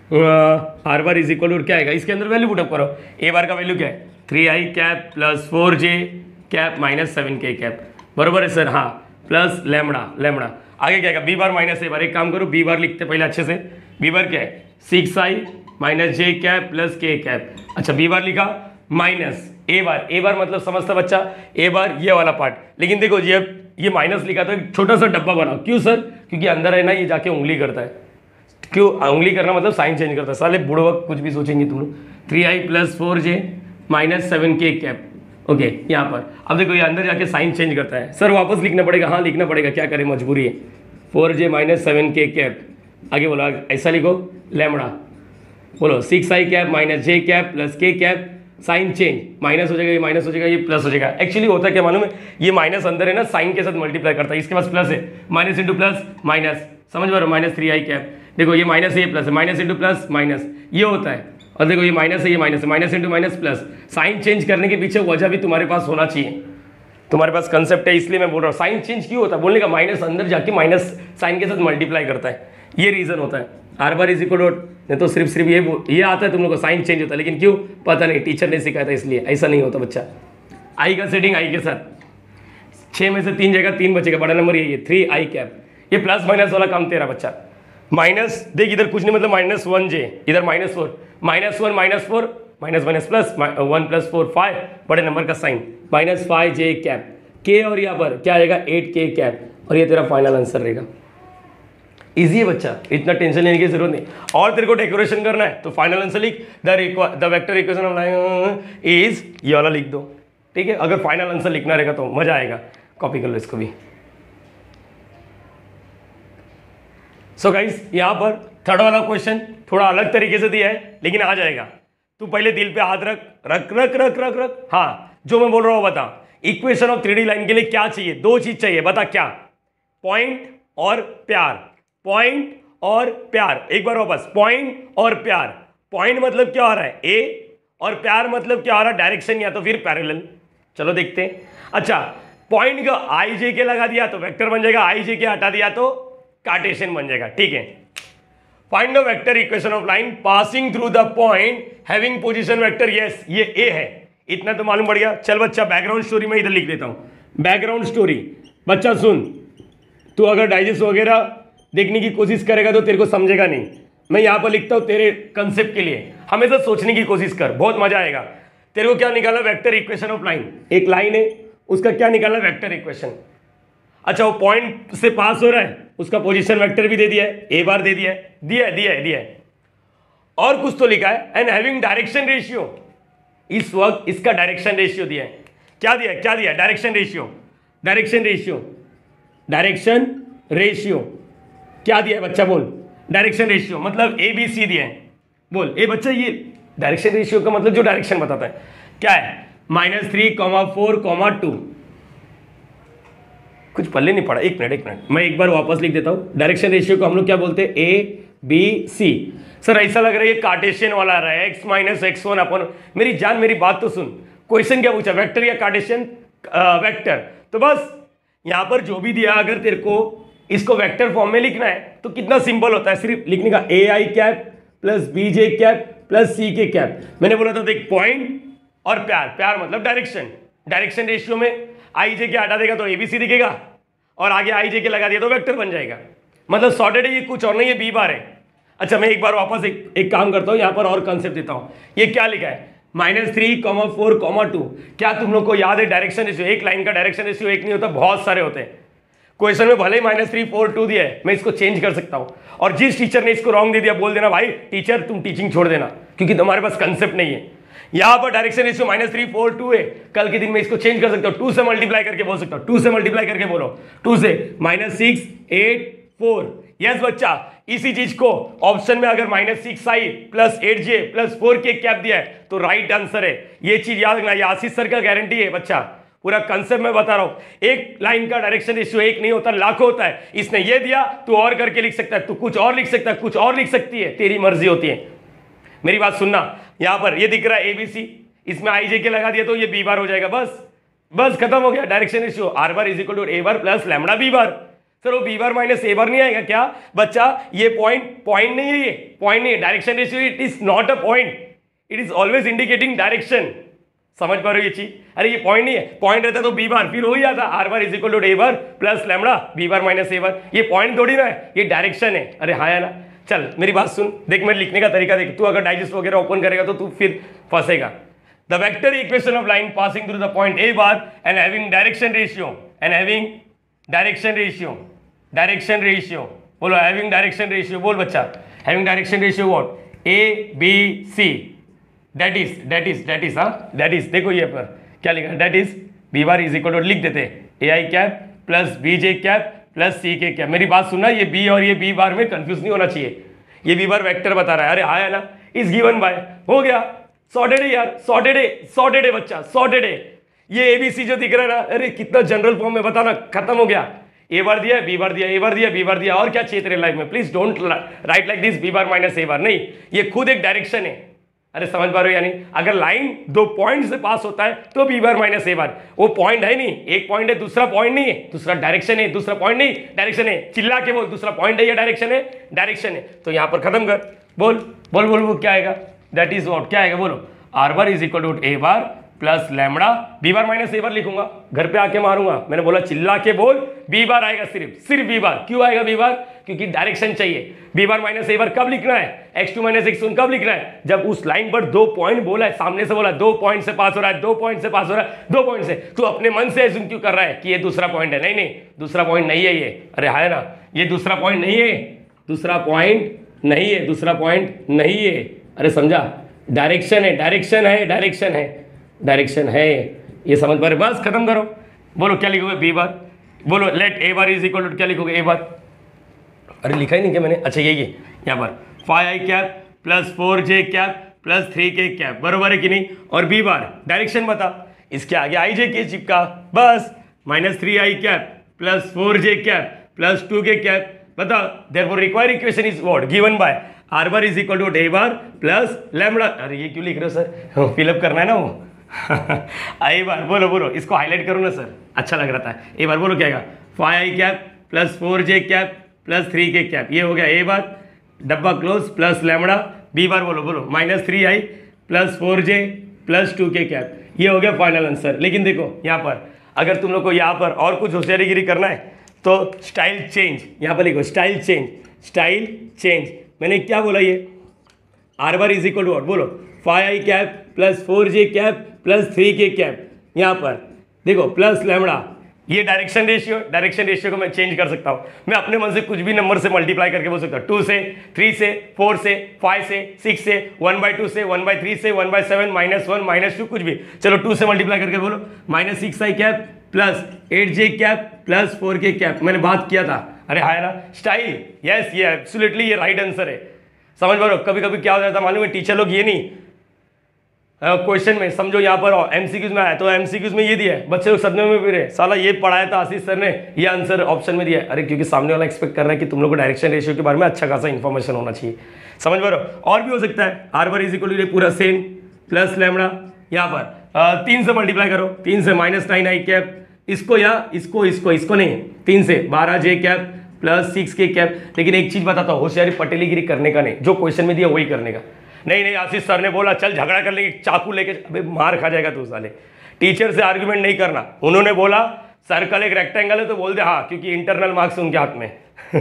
are bar is equal to क्या आएगा, इसके अंदर वैल्यू पुटअप करो, ए बार का वैल्यू क्या है, थ्री आई कैप प्लस फोर जे cap minus seven K cap, बरोबर है सर, हाँ, प्लस लैम्बडा, लैम्बडा आगे क्या है, बी बार माइनस ए बार, एक काम करो बी बार लिखते पहले अच्छे से, बी बार क्या है, six I minus J cap plus के कैप, अच्छा बी बार लिखा minus A bar, A bar मतलब समझता बच्चा, ए बार ये वाला पार्ट, लेकिन देखो ये ये माइनस लिखा तो छोटा सा डब्बा बनाओ, क्यों सर, क्योंकि अंदर है ना ये जाके उंगली करता है, क्यों उंगली करना मतलब साइन चेंज करता है, साले बूढ़ो वक्त कुछ भी सोचेंगे तुम लोग, थ्री आई plus four J minus seven K cap, okay यहाँ पर अब देखो ये अंदर जाके साइन चेंज करता है, सर वापस लिखना पड़ेगा, हाँ लिखना पड़ेगा, क्या करें मजबूरी है, four J minus seven K cap, आगे बोलो ऐसा लिखो, लैम्बडा बोलो सिक्स आई cap minus J cap plus के कैप, साइन चेंज, माइनस हो जाएगा, ये माइनस हो जाएगा, ये प्लस हो जाएगा। एक्चुअली होता है क्या मालूम है, ये माइनस अंदर है ना साइन के साथ मल्टीप्लाई करता है, इसके पास प्लस है, माइनस इंटू प्लस माइनस, समझ पा रहे हो, माइनस थ्री आई कैप, देखो ये माइनस है ये प्लस है, माइनस इंटू प्लस माइनस ये होता है, और देखो ये माइनस है ये माइनस है, minus into minus plus, sign change करने के पीछे वजह भी तुम्हारे पास होना चाहिए, तुम्हारे पास कंसेप्ट है इसलिए मैं बोल रहा हूँ, साइन चेंज क्यों होता है बोलने का, माइनस अंदर जाके माइनस साइन के साथ मल्टीप्लाई करता है, ये रीजन होता है, are bar is equal to, नहीं तो सिर्फ सिर्फ ये ये आता है तुम लोग को, साइन चेंज होता है, लेकिन क्यों पता नहीं, टीचर ने सिखाया था इसलिए, ऐसा नहीं होता बच्चा। आई का सेटिंग आई के साथ, छः में से तीन जगह तीन बचेगा, बड़ा नंबर यही है, थ्री आई कैप, ये प्लस माइनस वाला काम तेरा बच्चा, माइनस देख इधर कुछ नहीं मतलब माइनस वन जे, इधर minus four, minus one minus four minus minus plus one plus four five, बड़े नंबर का sign, minus five J cap के, और यहाँ पर क्या आएगा एट के कैप, और ये तेरा फाइनल आंसर रहेगा। इजी है बच्चा, इतना टेंशन लेने की जरूरत नहीं, और तेरे को डेकोरेशन करना है तो फाइनल आंसर लिख, the the vector equation of line is, ये वाला लिख दो, ठीक है, अगर फाइनल आंसर लिखना रहेगा तो मजा आएगा, कॉपी कर लो इसको भी। सो गाइस यहाँ पर थर्ड वाला क्वेश्चन थोड़ा अलग तरीके से दिया है, लेकिन आ जाएगा, तू पहले दिल पे हाथ रख रख रख रख रख रख हाँ, जो मैं बोल रहा हूँ बता। Equation of three D line के लिए क्या चाहिए? दो चीज चाहिए, बता क्या? पॉइंट और प्यार, पॉइंट और प्यार। एक बार वापस, पॉइंट और प्यार। पॉइंट मतलब क्या हो रहा है? ए, और प्यार मतलब क्या हो रहा है? डायरेक्शन या तो फिर पैरेलल। चलो देखते हैं। अच्छा, पॉइंट का आई जे के लगा दिया तो वेक्टर बन जाएगा, आई जे के हटा दिया तो कार्टेशियन बन जाएगा। ठीक है, find the vector equation of line passing through the point having position vector. Yes, ये ए है, इतना तो मालूम पड़ गया। चल बच्चा, बैकग्राउंड स्टोरी में इधर लिख देता हूं। बैकग्राउंड स्टोरी बच्चा सुन, तू अगर डाइजेस्ट वगैरह देखने की कोशिश करेगा तो तेरे को समझेगा नहीं। मैं यहां पर लिखता हूं तेरे कंसेप्ट के लिए, हमेशा सोचने की कोशिश कर, बहुत मजा आएगा। तेरे को क्या निकाला? Vector equation of line. एक लाइन है, उसका क्या निकालना? Vector equation. अच्छा, वो पॉइंट से पास हो रहा है, उसका पोजीशन वेक्टर भी दे दिया है, ए बार दे दिया है, दिया है दिया है दिया है और कुछ तो लिखा है, एंड हैविंग डायरेक्शन रेशियो। इस वक्त इसका डायरेक्शन रेशियो दिया है। क्या दिया? क्या दिया? Direction ratio. Direction ratio, direction ratio क्या दिया है बच्चा? बोल। डायरेक्शन रेशियो मतलब ए बी सी दिया है। बोल ए बच्चा, ये डायरेक्शन रेशियो का मतलब जो डायरेक्शन बताता है क्या है? Minus three comma four comma two. कुछ पल्ले नहीं पड़ा, एक मिनट एक मिनट मैं एक बार वापस लिख देता हूं। डायरेक्शन रेशियो को हम लोग क्या बोलते हैं? ए बी सी। सर ऐसा लग रहा है ये कार्टेशियन वाला आ रहा है, एक्स माइनस एक्स वन अपन। मेरी जान, मेरी बात तो सुन। क्वेश्चन क्या पूछा? वेक्टर या कार्टेशियन वेक्टर। तो बस यहां पर जो भी दिया, अगर तेरे को इसको वेक्टर फॉर्म में लिखना है तो कितना सिंपल होता है, सिर्फ लिखने का a i cap plus b j cap plus c k cap. मैंने बोला था देख, पॉइंट और प्यार, प्यार मतलब डायरेक्शन। डायरेक्शन रेशियो में आई जे के हटा देगा तो एबीसी दिखेगा, और आगे आई जे के लगा दिया तो वेक्टर बन जाएगा। मतलब सॉर्टेड है, ये कुछ और नहीं, ये बी बार है। अच्छा, मैं एक बार वापस एक, एक काम करता हूँ, यहाँ पर और कंसेप्ट देता हूँ। ये क्या लिखा है? Minus three comma four comma two. क्या तुम लोग को याद है डायरेक्शन रेशियो? एक लाइन का डायरेक्शन रेशियो एक नहीं होता, बहुत सारे होते हैं। क्वेश्चन में भले ही माइनस थ्री फोर टू दिया है, मैं इसको चेंज कर सकता हूँ। और जिस टीचर ने इसको रॉन्ग दे दिया, बोल देना भाई टीचर तुम टीचिंग छोड़ देना, क्योंकि तुम्हारे पास कंसेप्ट नहीं है। यहां पर direction ratio minus three four two है, कल के दिन में इसको चेंज कर सकता हूँ, टू से मल्टीप्लाई करके बोल सकता हूँ। टू से मल्टीप्लाई करके बोलो, टू से minus six eight four. Yes बच्चा, इसी चीज को ऑप्शन में अगर minus six i plus eight j plus four के कैप दिया है तो राइट आंसर है। ये चीज याद रखना, ये आशीष सर का गारंटी है बच्चा। पूरा कंसेप्ट में बता रहा हूं। एक लाइन का डायरेक्शन रेशियो एक नहीं होता, लाखों होता है। इसने ये दिया, तू और करके लिख सकता है, तू कुछ और लिख सकता है, कुछ और लिख सकती है, तेरी मर्जी होती है। मेरी बात सुनना, यहां पर ये दिख रहा है एबीसी, इसमें आई जे के लगा दिया तो ये बी बार हो जाएगा। बस बस खत्म हो गया direction ratio. R bar is equal to A bar plus lambda B bar. Sir वो बी बार माइनस ए बार नहीं आएगा क्या बच्चा? ये पॉइंट पॉइंट नहीं है, ये पॉइंट नहीं है। Direction ratio it is not a point, it is always indicating direction. समझ पा रहे हो ये चीज? अरे ये पॉइंट नहीं है, पॉइंट रहता तो बी बार फिर हो ही जाता, r bar is equal to A bar plus lambda B bar minus A bar. ये पॉइंट थोड़ी ना है, ये डायरेक्शन है। अरे हाँ या ना? चल मेरी बात सुन, देख मैं लिखने का तरीका देख, तू अगर डाइजेस्ट वगैरह ओपन करेगा तो तू फिर फंसेगा। The vector equation of line passing through the point A bar and having direction ratio and having direction ratio direction ratio बोलो, हैविंग डायरेक्शन रेशियो बोल बच्चा, having direction ratio what? A b c, that is that is that is हाँ that is. देखो ये पर क्या लिखा है? That is b bar is equal to, लिख देते a i cap plus b j cap plus c k cap. मेरी बात सुनना, ये बी और ये बी बार में कंफ्यूज नहीं होना चाहिए। ये बी बार वेक्टर बता रहा है, अरे हाँ है ना? इज गिवन बाय, हो गया, सॉर्टेड है यार, सॉर्टेड है, सॉर्टेड है बच्चा, सॉर्टेड है। ये एबीसी जो दिख रहा है ना, अरे कितना जनरल फॉर्म में बताना, खत्म हो गया। ए बार दिया, बी बार दिया, ए बार दिया, बी बार दिया, और क्या चाहिए तेरे लाइफ में? Please don't write like this b bar minus A bar, नहीं, ये खुद एक डायरेक्शन है। अरे समझ पा रहे हो? यानी अगर लाइन दो पॉइंट से पास होता है तो बी बार माइनस ए बार। वो पॉइंट है नहीं, एक पॉइंट है, दूसरा पॉइंट नहीं है, दूसरा डायरेक्शन है, दूसरा पॉइंट नहीं डायरेक्शन है। चिल्ला के बोल, दूसरा पॉइंट है या डायरेक्शन है? डायरेक्शन है। तो यहां पर खत्म कर, बोल बोल बोल वो क्या आएगा? दैट इज व्हाट, क्या आएगा बोलो? Are bar is equal to A bar plus lambda B bar minus A bar लिखूंगा, घर पे आके मारूंगा। मैंने बोला चिल्ला के बोल, बी बार आएगा, सिर्फ सिर्फ बी बार। क्यों आएगा बी बार? क्योंकि डायरेक्शन चाहिए। बी बार माइनस ए बार कब लिखना है? X two minus x one कब लिखना है? जब उस लाइन पर दो पॉइंट बोला है, सामने से बोला दो पॉइंट से पास हो रहा है, दो पॉइंट से पास हो रहा है, दो पॉइंट से। तू अपने मन से एज्यूम क्यों कर रहा है कि ये दूसरा पॉइंट है? नहीं नहीं, दूसरा पॉइंट नहीं है ये। अरे है ना, ये दूसरा पॉइंट नहीं है, दूसरा पॉइंट नहीं है, दूसरा पॉइंट नहीं है। अरे समझा? डायरेक्शन है, डायरेक्शन है, डायरेक्शन है, डायरेक्शन है। ये समझ पा रहे? बस खत्म करो। बोलो क्या लिखोगे? B bar. बोलो let A bar is equal to, क्या लिखोगे? ए बार। अरे लिखा ही नहीं क्या मैंने? अच्छा ये ये यहाँ पर five i cap plus four J cap plus three के कैप, बरोबर है कि नहीं। और बी बार डायरेक्शन बता, इसके आगे आई जे के चिपका, बस माइनस थ्री आई कैप प्लस फोर जे कैप प्लस टू के कैप, बता therefore required equation is what given by are bar is equal to A bar plus lambda. अरे ये क्यों लिख रहे हो सर, फिलअप करना है ना वो आई बार, बोलो बोलो, इसको हाईलाइट करो ना सर, अच्छा लग रहा था। ए बार बोलो क्या आएगा, five i cap plus four J cap plus three के कैप, ये हो गया ए बार, डब्बा close plus lambda. B bar बोलो बोलो माइनस थ्री आई plus four j plus two के कैप, ये हो गया फाइनल आंसर। लेकिन देखो यहाँ पर अगर तुम लोग को यहाँ पर और कुछ होशियारीगिरी करना है तो स्टाइल चेंज, यहाँ पर लिखो स्टाइल चेंज, स्टाइल चेंज। मैंने क्या बोला, ये r bar is equal to what, बोलो five i cap plus four J cap plus three के कैप, यहाँ पर देखो प्लस लैम्बडा, ये डायरेक्शन रेशियो, डायरेक्शन रेशियो को मैं चेंज कर सकता हूँ, मैं अपने मन से कुछ भी नंबर से मल्टीप्लाई करके बोल सकता हूँ, टू से, थ्री से, फोर से, फाइव से, सिक्स से, वन बाई टू से, वन बाई थ्री से, one by seven, minus one, minus two, कुछ भी। चलो टू से मल्टीप्लाई करके बोलो माइनस सिक्स आई cap plus eight j cap plus four के कैप, मैंने बात किया था। अरे हाय ना स्टाइल, यस ये एब्सोल्युटली ये राइट आंसर है। समझ पा रहे हो, कभी कभी क्या हो जाता है मालूम है, टीचर लोग ये नहीं क्वेश्चन में समझो, यहाँ पर एमसीक्यूज में आया तो एमसीक्यूज में ये दिया है, बच्चे लोग सदमे में भी रहे, साला ये पढ़ाया था आशीष सर ने, ये आंसर ऑप्शन में दिया है। अरे क्योंकि सामने वाला एक्सपेक्ट कर रहा है कि तुम लोग को डायरेक्शन रेशियो के बारे में अच्छा खासा इन्फॉर्मेशन होना चाहिए। समझ पा रहे हो, और भी हो सकता है are bar is equal to पूरा सेम प्लस लैम्बडा, यहाँ पर आ, तीन से मल्टीप्लाई करो, तीन से माइनस नाइन आई कैप, इसको या इसको इसको इसको नहीं, तीन से बारह j cap plus six k cap. लेकिन एक चीज बताता हूँ, होशियारी पटेलीगिरी करने का नहीं, जो क्वेश्चन में दिया वही करने का। नहीं नहीं आशीष सर ने बोला चल झगड़ा कर लेंगे, चाकू लेके, अबे मार खा जाएगा तू साले, टीचर से आर्ग्यूमेंट नहीं करना। उन्होंने बोला सर्कल एक रेक्टेंगल है तो बोल दे हाँ, क्योंकि इंटरनल मार्क्स उनके हाथ में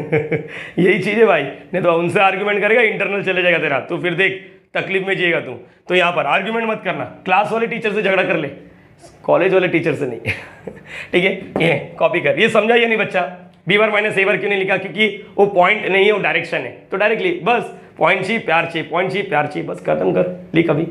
यही चीज है भाई, नहीं तो उनसे आर्ग्यूमेंट करेगा इंटरनल चले जाएगा तेरा, तो फिर देख तकलीफ में जिएगा तू। तो यहाँ पर आर्ग्यूमेंट मत करना, क्लास वाले टीचर से झगड़ा कर ले, कॉलेज वाले टीचर से नहीं ठीक है, ये कॉपी कर। ये समझा या नहीं बच्चा, बी बार माइनस ए बार क्यों नहीं लिखा, क्योंकि वो पॉइंट नहीं है, वो डायरेक्शन है, तो डायरेक्टली बस पॉइंट चाहिए प्यार चाहिए, पॉइंट चाहिए प्यार चाहिए, बस खत्म कर, लिख अभी।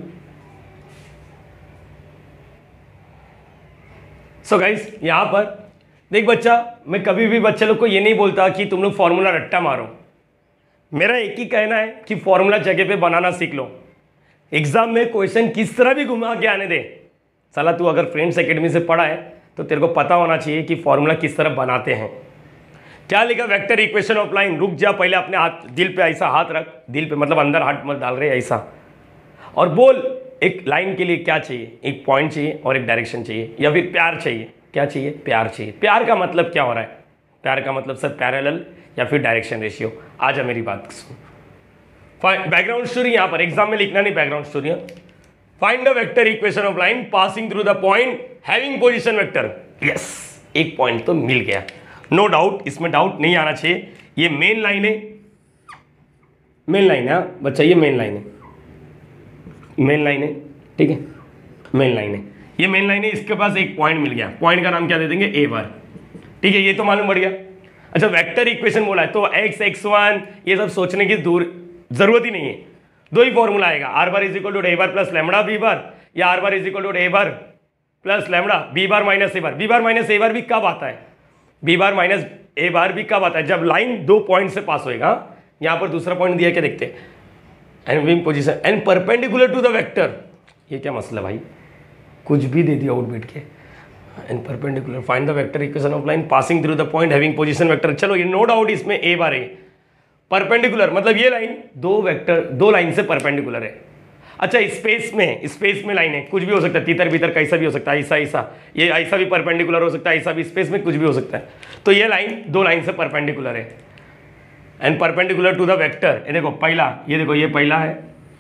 सो गाइस यहां पर देख बच्चा, मैं कभी भी बच्चे लोग को ये नहीं बोलता कि तुम लोग फॉर्मूला रट्टा मारो, मेरा एक ही कहना है कि फॉर्मूला जगह पे बनाना सीख लो। एग्जाम में क्वेश्चन किस तरह भी घुमा के आने दे, साला तू अगर फ्रेंड्स एकेडमी से पढ़ा है तो तेरे को पता होना चाहिए कि फॉर्मूला किस तरह बनाते हैं। क्या लिखा, वेक्टर इक्वेशन ऑफ लाइन, रुक जा पहले अपने हाथ दिल पे ऐसा हाथ रख, दिल पे मतलब अंदर हाथ मत डाल रहे ऐसा, और बोल एक लाइन के लिए क्या चाहिए, एक पॉइंट चाहिए और एक डायरेक्शन चाहिए, या फिर प्यार चाहिए। क्या चाहिए, प्यार चाहिए। प्यार का मतलब क्या हो रहा है, प्यार का मतलब सर पैरेलल या फिर डायरेक्शन रेशियो। आ जा मेरी बात सुन, बैकग्राउंड स्टोरी यहाँ पर एग्जाम में लिखना नहीं, background story. Find the vector equation of line passing through the point having position vector. Yes, एक पॉइंट तो मिल गया, नो डाउट, इसमें डाउट नहीं आना चाहिए। ये मेन लाइन है, मेन लाइन है बच्चा, ये मेन लाइन है, मेन लाइन है, ठीक है, मेन लाइन है, ये मेन लाइन है। इसके पास एक पॉइंट मिल गया, पॉइंट का नाम क्या दे देंगे, ए बार, ठीक है, ये तो मालूम पड़ गया। अच्छा वेक्टर इक्वेशन बोला है तो एक्स एक्स वन ये सब सोचने की दूर जरूरत ही नहीं है, दो ही फॉर्मूला आएगा, are bar is equal to A bar plus lambda B bar, या r bar is equal to A bar plus lambda B bar minus A bar. B bar minus A bar भी कब आता है, B bar minus ए bar भी कब आता है, जब लाइन दो पॉइंट से पास होएगा। यहां पर दूसरा पॉइंट दिया, क्या देखते हैं, and position and perpendicular to the vector. ये क्या मसला भाई, कुछ भी दे दिया आउटबिट के, and perpendicular find the vector equation of line passing through the point having position vector. चलो ये नो डाउट इसमें ए बार है, परपेंडिकुलर मतलब ये लाइन दो वेक्टर दो लाइन से परपेंडिकुलर है। अच्छा स्पेस में, स्पेस में लाइन है, कुछ भी हो सकता है, तीतर भीतर कैसा भी हो सकता है, ऐसा ऐसा, ये ऐसा भी परपेंडिकुलर हो सकता है, ऐसा भी, स्पेस में कुछ भी हो सकता है। तो ये लाइन दो लाइन से परपेंडिकुलर है and perpendicular to the vector. ये देखो पहला, ये देखो ये पहला है,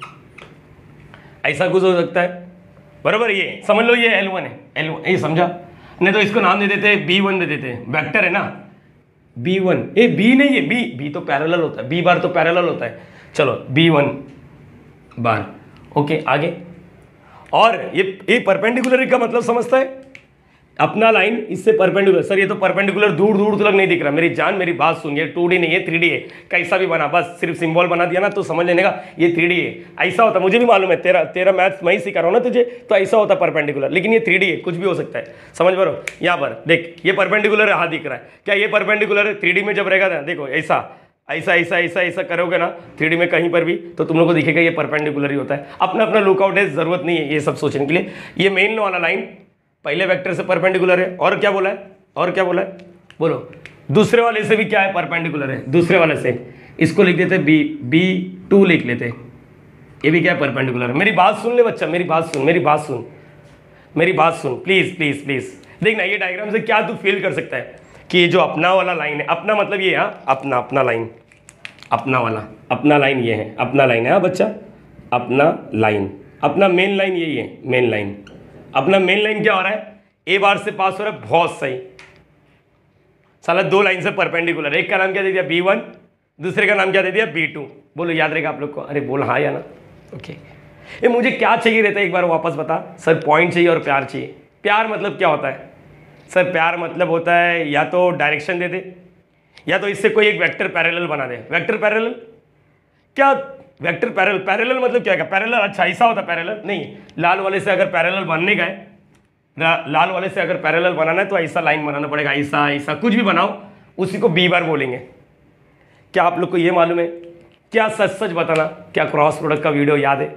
ऐसा कुछ हो सकता है, बरोबर। ये समझ लो ये एल वन है, एल वन ये समझा, नहीं तो इसको नाम दे देते बी वन दे देते, वेक्टर है ना बी वन, ए बी नहीं है, बी बी तो पैरेलल होता है, बी बार तो पैरेलल होता है। चलो बी वन बार, ओके आगे। और ये ये परपेंडिकुलर का मतलब समझता है, अपना लाइन इससे परपेंडिकुलर, सर ये तो परपेंडिकुलर दूर दूर तक नहीं दिख रहा, मेरी जान मेरी बात सुनिए, टू डी नहीं है थ्री डी है, कैसा भी बना, बस सिर्फ सिंबल बना दिया ना तो समझ लेने का ये थ्री डी है। ऐसा होता, मुझे भी मालूम है, तेरा तेरा मैथ्स मैं ही सिखा रहा हूँ ना तुझे, तो ऐसा होता परपेंडिकुलर, लेकिन ये थ्री डी है, कुछ भी हो सकता है, समझ पा रहे हो। यहाँ पर देख ये परपेंडिकुलर हाँ दिख रहा है, क्या ये परपेंडिकुलर है, थ्री डी में जब रहेगा ना देखो ऐसा ऐसा ऐसा ऐसा ऐसा करोगे ना थ्री डी में कहीं पर भी, तो तुम लोग को दिखेगा ये परपेंडिकुलर ही होता है। अपना अपना लुकआउट है, जरूरत नहीं है ये सब सोचने के लिए। ये मेन वाला लाइन पहले वेक्टर से परपेंडिकुलर है, और क्या बोला है, और क्या बोला है, बोलो। दूसरे वाले से भी क्या है, परपेंडिकुलर है। दूसरे वाले से इसको लिख देते बी बी टू लिख लेते, ये भी क्या है, परपेंडिकुलर है। मेरी बात सुन ले बच्चा, मेरी बात सुन, मेरी बात सुन, मेरी बात सुन, प्लीज प्लीज प्लीज। देखना ये डायग्राम से क्या तू फील कर सकता है कि ये जो अपना वाला लाइन है, अपना मतलब ये है अपना, अपना लाइन, अपना वाला, अपना लाइन ये है, अपना लाइन है बच्चा, अपना लाइन, अपना मेन लाइन यही है, मेन लाइन। अपना मेन लाइन क्या हो रहा है, ए बार से पास हो रहा है, बहुत सही। साला दो लाइन से परपेंडिकुलर, एक का नाम क्या दे दिया बी वन, दूसरे का नाम क्या दे दिया बी टू। बोलो याद रहेगा आप लोग को, अरे बोल हाँ या ना, ओके। ये मुझे क्या चाहिए रहता है एक बार वापस बता सर, पॉइंट चाहिए और प्यार चाहिए। प्यार मतलब क्या होता है सर, प्यार मतलब होता है या तो डायरेक्शन दे दे, या तो इससे कोई एक वेक्टर पैरेलल बना दे। वेक्टर पैरेलल क्या, वेक्टर पैरेलल, पैरेलल मतलब क्या है, पैरेलल अच्छा ऐसा होता है पैरेलल नहीं, लाल वाले से अगर पैरेलल बनने का है, लाल वाले से अगर पैरेलल बनाना है तो ऐसा लाइन बनाना पड़ेगा, ऐसा ऐसा कुछ भी बनाओ, उसी को बी बार बोलेंगे। क्या आप लोग को ये मालूम है, क्या सच सच बताना, क्या क्रॉस प्रोडक्ट का वीडियो याद है?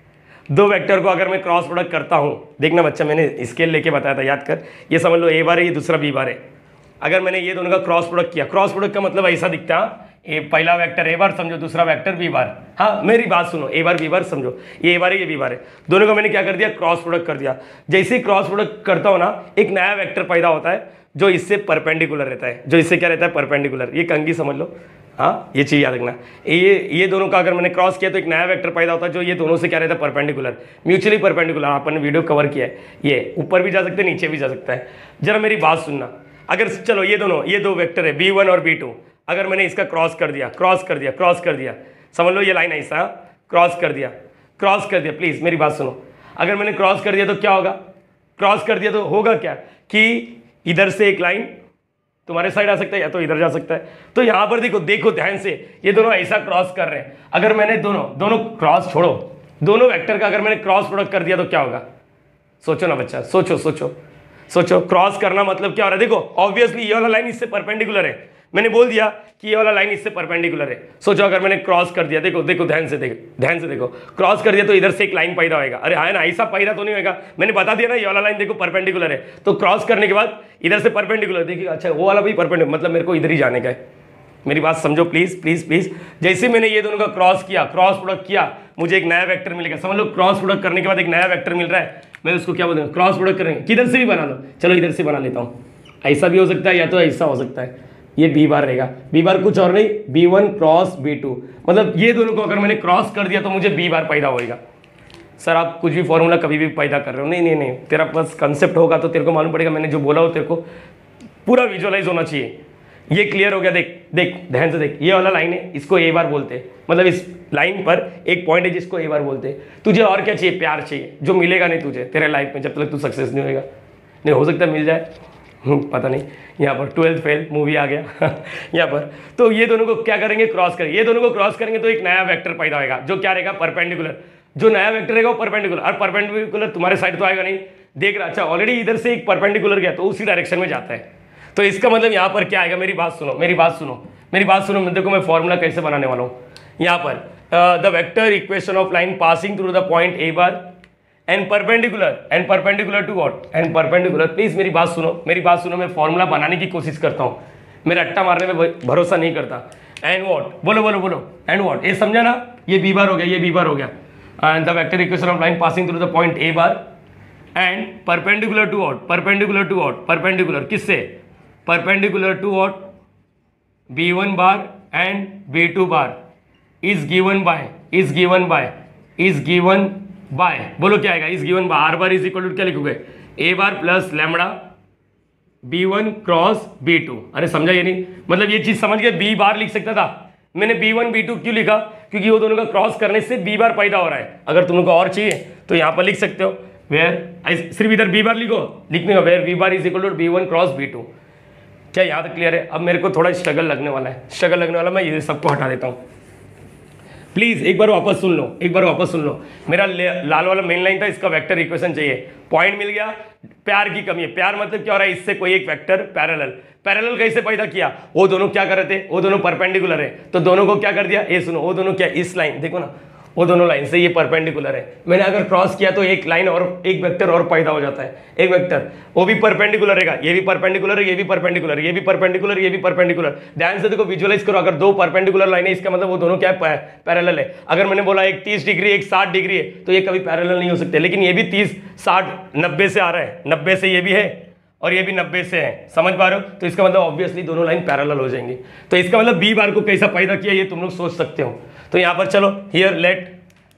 दो वेक्टर को अगर मैं क्रॉस प्रोडक्ट करता हूँ, देखना बच्चा मैंने स्केल लेके बताया था, याद कर, ये समझ लो ए बार है, ये दूसरा बी बार है। अगर मैंने ये दोनों का क्रॉस प्रोडक्ट किया, क्रॉस प्रोडक्ट का मतलब ऐसा दिखता है, ये पहला वेक्टर ए बार समझो, दूसरा वेक्टर बी बार। हाँ मेरी बात सुनो, ए बार बी बार समझो, ये ए बार है ये बी बार है, दोनों का मैंने क्या कर दिया, क्रॉस प्रोडक्ट कर दिया। जैसे ही क्रॉस प्रोडक्ट करता हो ना, एक नया वेक्टर पैदा होता है जो इससे परपेंडिकुलर रहता है, जो इससे क्या रहता है, परपेंडिकुलर। ये कंघी समझ लो, हाँ ये चीज़ याद रखना। ये ये दोनों का अगर मैंने क्रॉस किया तो एक नया वेक्टर पैदा होता है जो ये दोनों से क्या रहता है, परपेंडिकुलर, म्यूचुअली परपेंडिकुलर। अपन ने वीडियो कवर किया है, ये ऊपर भी जा सकते हैं नीचे भी जा सकता है। जरा मेरी बात सुनना, अगर चलो ये दोनों, ये दो वेक्टर है बी वन और बी टू, अगर मैंने इसका क्रॉस कर दिया, क्रॉस कर दिया, क्रॉस कर दिया, समझ लो ये लाइन ऐसा, क्रॉस कर दिया, क्रॉस कर दिया, प्लीज मेरी बात सुनो। अगर मैंने क्रॉस कर दिया तो क्या होगा, क्रॉस कर दिया तो होगा क्या कि इधर से एक लाइन तुम्हारे साइड आ सकता है या तो इधर जा सकता है। तो यहां पर देखो, देखो ध्यान से, ये दोनों ऐसा क्रॉस कर रहे हैं। अगर मैंने दोनों दोनों क्रॉस छोड़ो, दोनों वेक्टर का अगर मैंने क्रॉस प्रोडक्ट कर दिया तो क्या होगा, सोचो ना बच्चा, सोचो सोचो सोचो। क्रॉस करना मतलब क्या हो रहा है, देखो ऑब्वियसली ये वाला लाइन इससे परपेंडिकुलर है, मैंने बोल दिया कि ये वाला लाइन इससे परपेंडिकुलर है। सोचो अगर मैंने क्रॉस कर दिया, देखो देखो ध्यान से देखो, ध्यान से देखो, क्रॉस कर दिया तो इधर से एक लाइन पैदा होएगा। अरे हाँ ना, ऐसा पैदा तो नहीं होगा, मैंने बता दिया ना ये वाला लाइन देखो परपेंडिकुलर है, तो क्रॉस करने के बाद इधर से परपेंडिकुलर, देखिए अच्छा वो वाला भी परपेंडिकुलर, मतलब मेरे को इधर ही जाने का है। मेरी बात समझो प्लीज प्लीज प्लीज। जैसे मैंने ये दोनों का क्रॉस किया, क्रॉस प्रोडक्ट किया, मुझे एक नया वेक्टर मिलेगा। समझ लो क्रॉस प्रोडक्ट करने के बाद एक नया वेक्टर मिल रहा है, मैं उसको क्या बोलूँ, क्रॉस प्रोडक्ट करेंगे, किधर से भी बना लो, चलो इधर से बना लेता हूँ, ऐसा भी हो सकता है या तो ऐसा हो सकता है। ये बी बार रहेगा, बी बार कुछ और नहीं, b one cross B two, मतलब ये दोनों को अगर मैंने क्रॉस कर दिया तो मुझे बी बार पैदा होएगा। सर आप कुछ भी फॉर्मूला कभी भी पैदा कर रहे हो, नहीं नहीं नहीं, तेरा पास कंसेप्ट होगा तो तेरे को मालूम पड़ेगा, मैंने जो बोला हो तेरे को पूरा विजुअलाइज होना चाहिए। ये क्लियर हो गया, देख देख ध्यान से देख, ये वाला लाइन है, इसको ए बार बोलते हैं, मतलब इस लाइन पर एक पॉइंट है जिसको ए बार बोलते हैं। तुझे और क्या चाहिए, प्यार चाहिए, जो मिलेगा नहीं तुझे तेरे लाइफ में जब तक तू सक्सेस नहीं होएगा। नहीं हो सकता मिल जाए, पता नहीं, यहाँ पर ट्वेल्थ फेल मूवी आ गया यहाँ पर। तो ये दोनों को क्या करेंगे, क्रॉस करेंगे, ये दोनों को क्रॉस करेंगे तो एक नया वेक्टर पैदा होगा जो क्या रहेगा, परपेंडिकुलर। जो नया वेक्टर रहेगा वो परपेंडिकुलर, और परपेंडिकुलर तुम्हारे साइड तो आएगा नहीं, देख रहा, अच्छा ऑलरेडी इधर से एक परपेंडिकुलर गया तो उसी डायरेक्शन में जाता है। तो इसका मतलब यहाँ पर क्या आएगा, मेरी बात सुनो, मेरी बात सुनो, मेरी बात सुनो, देखो मैं फॉर्मूला कैसे बनाने वाला हूँ। यहाँ पर the vector equation of line passing through the point A bar and perpendicular and perpendicular to what, and perpendicular. Please मेरी बात सुनो, मेरी बात सुनो, मैं फॉर्मूला बनाने की कोशिश करता हूँ, मेरा अट्टा मारने में भरोसा नहीं करता। एंड व्हाट, बोलो बोलो बोलो, एंड व्हाट, ये समझा ना, ये बी बार हो गया, ये बी बार हो गया, and the vector equation of line passing through the point A bar and perpendicular to what, perpendicular to what, perpendicular किससे, perpendicular to what, b one bar and b two bar is given by, is given by, is given by, बोलो क्या आएगा, is given by, are bar is equal to क्या लिखोगे, ए bar plus lambda B one cross B two. अरे समझा ये नहीं, मतलब ये चीज समझ गए, बी बार लिख सकता था, मैंने बी वन बी टू क्यों लिखा, क्योंकि वो दोनों का क्रॉस करने से बी बार पैदा हो रहा है। अगर तुम लोग को और चाहिए तो यहाँ पर लिख सकते हो, वेयर, सिर्फ इधर बी बार लिखो, लिखने का where b bar is equal to b one cross B two. क्या याद क्लियर है? अब मेरे को थोड़ा स्ट्रगल लगने वाला है, स्ट्रगल लगने वाला, मैं ये सबको हटा देता हूँ। प्लीज एक बार वापस सुन लो, एक बार वापस सुन लो। मेरा लाल वाला मेन लाइन था, इसका वेक्टर इक्वेशन चाहिए, पॉइंट मिल गया। प्यार की कमी है, प्यार मतलब क्या हो रहा है, इससे कोई एक वेक्टर पैरेलल, पैरेलल कैसे पैदा किया, वो दोनों क्या कर रहे थे, वो दोनों परपेंडिकुलर है, तो दोनों को क्या कर दिया, ये सुनो, वो दोनों क्या, इस लाइन देखो ना, वो दोनों लाइन से ये परपेंडिकुलर है, मैंने अगर क्रॉस किया तो एक लाइन और एक वेक्टर और पैदा हो जाता है, एक वेक्टर वो भी परपेंडिकुलर रहेगा, ये भी परपेंडिकुलर है, ये भी परपेंडिकुलर, ये भी परपेंडिकुलर, ये भी परपेंडिकुलर। ध्यान से देखो, विजुअलाइज करो, अगर दो परपेंडिकुलर लाइन है इसका मतलब वो दोनों क्या है, पैरेलल है। अगर मैंने बोला एक तीस डिग्री एक साठ डिग्री है तो ये कभी पैरेलल नहीं हो सकते, लेकिन ये भी तीस साठ नब्बे से आ रहा है, नब्बे से ये भी है और ये भी नब्बे से है, समझ पा रहे हो, तो इसका मतलब ऑब्वियसली दोनों लाइन पैरेलल हो जाएंगी। तो इसका मतलब बी बार को कैसा पैदा किया ये तुम लोग सोच सकते हो। तो यहाँ पर चलो, हियर लेट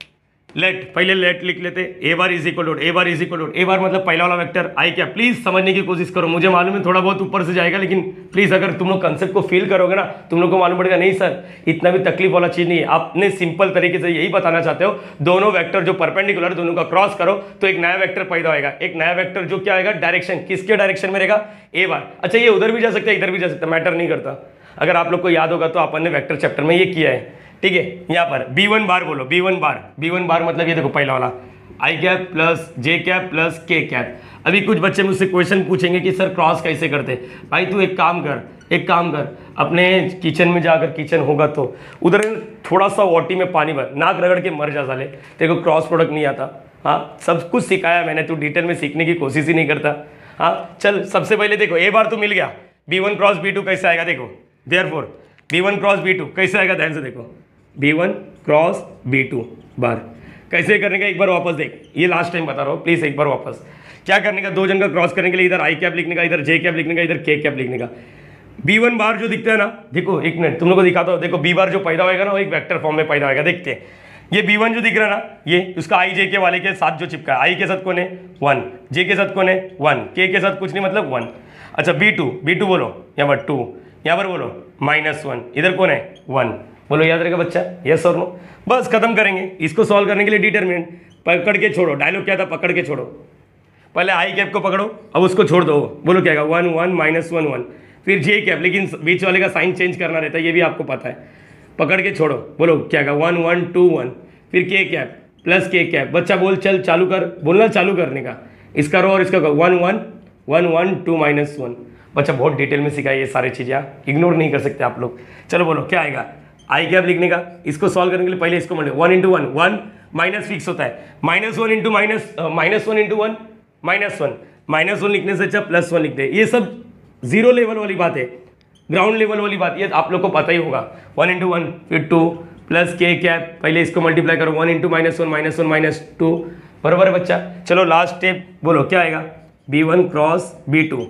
लेट पहले लेट लिख लेते, a bar is equal to A bar is equal to A bar मतलब पहला वाला वेक्टर आई क्या, प्लीज समझने की कोशिश करो, मुझे मालूम है थोड़ा बहुत ऊपर से जाएगा, लेकिन प्लीज अगर तुम लोग कंसेप्ट को फील करोगे ना, तुम लोग को मालूम पड़ेगा नहीं सर इतना भी तकलीफ वाला चीज नहीं है, आपने सिंपल तरीके से यही बताना चाहते हो, दोनों वेक्टर जो परपेंडिकुलर दोनों का क्रॉस करो तो एक नया वेक्टर पैदा होगा, एक नया वेक्टर जो क्या आएगा, डायरेक्शन किसके डायरेक्शन में रहेगा, ए बार। अच्छा ये उधर भी जा सकता है इधर भी जा सकता है, मैटर नहीं करता। अगर आप लोग को याद होगा तो अपन ने वेक्टर चैप्टर में ये किया है, ठीक है। यहाँ पर बी वन बार बोलो, b one bar, b one bar मतलब ये देखो पहला वाला आई कैप प्लस जे कैप प्लस के कैप। अभी कुछ बच्चे मुझसे क्वेश्चन पूछेंगे कि सर क्रॉस कैसे करते, भाई तू एक काम कर, एक काम कर अपने किचन में जाकर, किचन होगा तो उधर थोड़ा सा वाटी में पानी भर, नाक रगड़ के मर जा साले, तेरे को क्रॉस प्रोडक्ट नहीं आता। हाँ सब कुछ सिखाया मैंने, तू डिटेल में सीखने की कोशिश ही नहीं करता। हाँ चल सबसे पहले देखो ए बार तो मिल गया, b one cross B two कैसे आएगा देखो, therefore b one cross B two कैसे आएगा, ध्यान से देखो, b one cross B two bar कैसे करने का, एक बार वापस देख, ये लास्ट टाइम बता रहा हूँ, प्लीज एक बार वापस क्या करने का, दो जन का क्रॉस करने के लिए इधर आई कैप लिखने का, इधर जे कैप लिखने का, इधर के कैप लिखने का। बी वन बार जो दिखता है ना, देखो एक मिनट तुम लोग को दिखाता हूँ, देखो बी बार जो पैदा होगा ना वो एक वेक्टर फॉर्म में पैदा होगा, देखते हैं ये बी वन जो दिख रहा है ना, ये उसका आई जे के वाले के साथ जो चिपका है, आई के साथ कौन है वन, जे के साथ कौन है वन, के के साथ कुछ नहीं मतलब वन। अच्छा बी टू, बी टू बोलो यहाँ पर टू, यहाँ पर बोलो माइनस वन, इधर कौन है वन, बोलो याद रहेगा बच्चा, यस और नो, बस खत्म करेंगे। इसको सॉल्व करने के लिए डिटरमिनेंट पकड़ के छोड़ो, डायलॉग क्या था, पकड़ के छोड़ो, पहले आई कैप को पकड़ो अब उसको छोड़ दो, बोलो क्या one one minus one one, फिर जे कैप, लेकिन बीच वाले का साइन चेंज करना रहता है ये भी आपको पता है, पकड़ के छोड़ो, बोलो क्या वन वन टू वन, फिर के कैप प्लस के कैप, बच्चा बोल चल चालू कर, बोलना चालू करने का, इसका रो और इसका one one one one two minus one. बच्चा बहुत डिटेल में सिखाया ये सारी चीज़ें, इग्नोर नहीं कर सकते आप लोग। चलो बोलो क्या आएगा, आई कैप लिखने का, इसको सॉल्व करने के लिए पहले इसको मान लो one into one, one minus fix होता है, minus one into minus minus one into one minus one, minus one लिखने से अच्छा प्लस वन लिख दे, ये सब जीरो लेवल वाली बात है, ग्राउंड लेवल वाली बात, ये आप लोग को पता ही होगा। वन इंटू वन फिर टू प्लस के कैप, पहले इसको मल्टीप्लाई करो, one into minus one minus one minus two, बराबर है बच्चा। चलो लास्ट स्टेप बोलो क्या आएगा, b one cross B two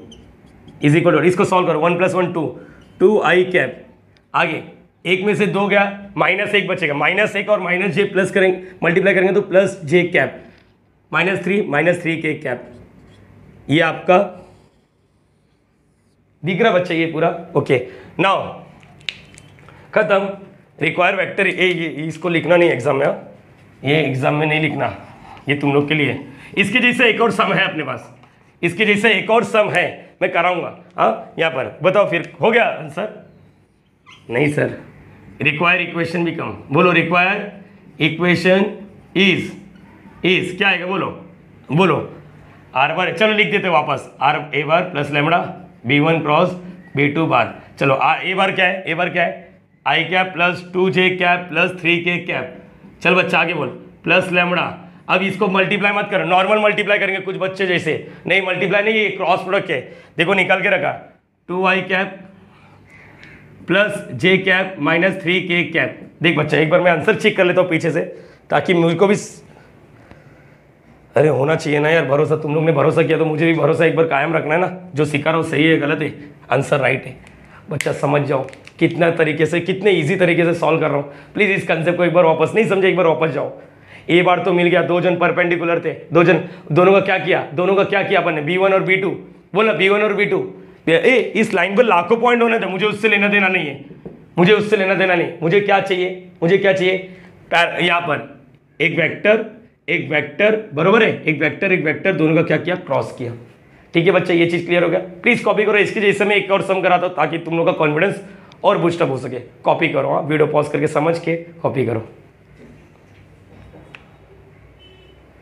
is equal to, इसको सॉल्व करो, one plus one two, two आई कैप, आगे एक में से दो गया, माइनस एक बचेगा, माइनस एक और माइनस जे प्लस करेंगे, मल्टीप्लाई करेंगे तो प्लस जे cap, minus three minus three के कैप, ये आपका दिख रहा बच्चा ये पूरा, ओके। नाउ खत्म, रिक्वायर वेक्टर ए, ये इसको लिखना नहीं एग्जाम में, ये एग्जाम में नहीं लिखना, ये तुम लोग के लिए। इसके जैसे एक और सम है अपने पास, इसके जैसे एक और सम है मैं कराऊंगा, हाँ यहाँ पर बताओ फिर हो गया आंसर, नहीं सर, रिक्वायर इक्वेशन भी कम, बोलो रिक्वायर इक्वेशन इज इज क्या आएगा, बोलो बोलो आर बार, चलो लिख देते वापस, r a bar plus lambda b one cross B two bar, चलो आर ए बार क्या है, ए बार क्या है i cap plus two J cap plus three के कैप, चल बच्चा आगे बोल प्लस लेमड़ा। अब इसको मल्टीप्लाई मत करो, नॉर्मल मल्टीप्लाई करेंगे, कुछ बच्चे जैसे नहीं मल्टीप्लाई नहीं, ये क्रॉस प्रोडक्ट है, देखो निकाल के रखा, टू आई कैप प्लस जे कैप माइनस थ्री के कैप। देख बच्चा एक बार मैं आंसर चेक कर लेता हूँ पीछे से, ताकि मुझको भी अरे होना चाहिए ना यार भरोसा, तुम लोग ने भरोसा किया तो मुझे भी भरोसा एक बार कायम रखना है ना, जो सिखा रहा हूँ सही है गलत है, आंसर राइट है, बच्चा समझ जाओ कितना तरीके से, कितने इजी तरीके से सॉल्व कर रहा हूँ। प्लीज़ इस कंसेप्ट को एक बार वापस, नहीं समझे एक बार वापस जाओ। ए बार तो मिल गया, दो जन परपेंडिकुलर थे, दो जन, दोनों का क्या किया, दोनों का क्या किया अपन ने, बी वन और बी टू, बोला बी वन और बी टू, ए इस लाइन पर लाखों पॉइंट होने थे, मुझे उससे लेना देना नहीं है, मुझे उससे लेना देना नहीं, मुझे क्या चाहिए, मुझे क्या चाहिए, यहाँ पर एक वेक्टर एक वेक्टर, बरोबर है, एक वेक्टर एक वेक्टर, दोनों का क्या किया, क्रॉस किया। ठीक है बच्चा, ये चीज क्लियर हो गया। प्लीज कॉपी करो, इसके जैसे मैं एक और सम कराता हूं ताकि तुम लोग का कॉन्फिडेंस और बूस्टअप हो सके। कॉपी करो, हाँ वीडियो पॉज करके समझ के कॉपी करो।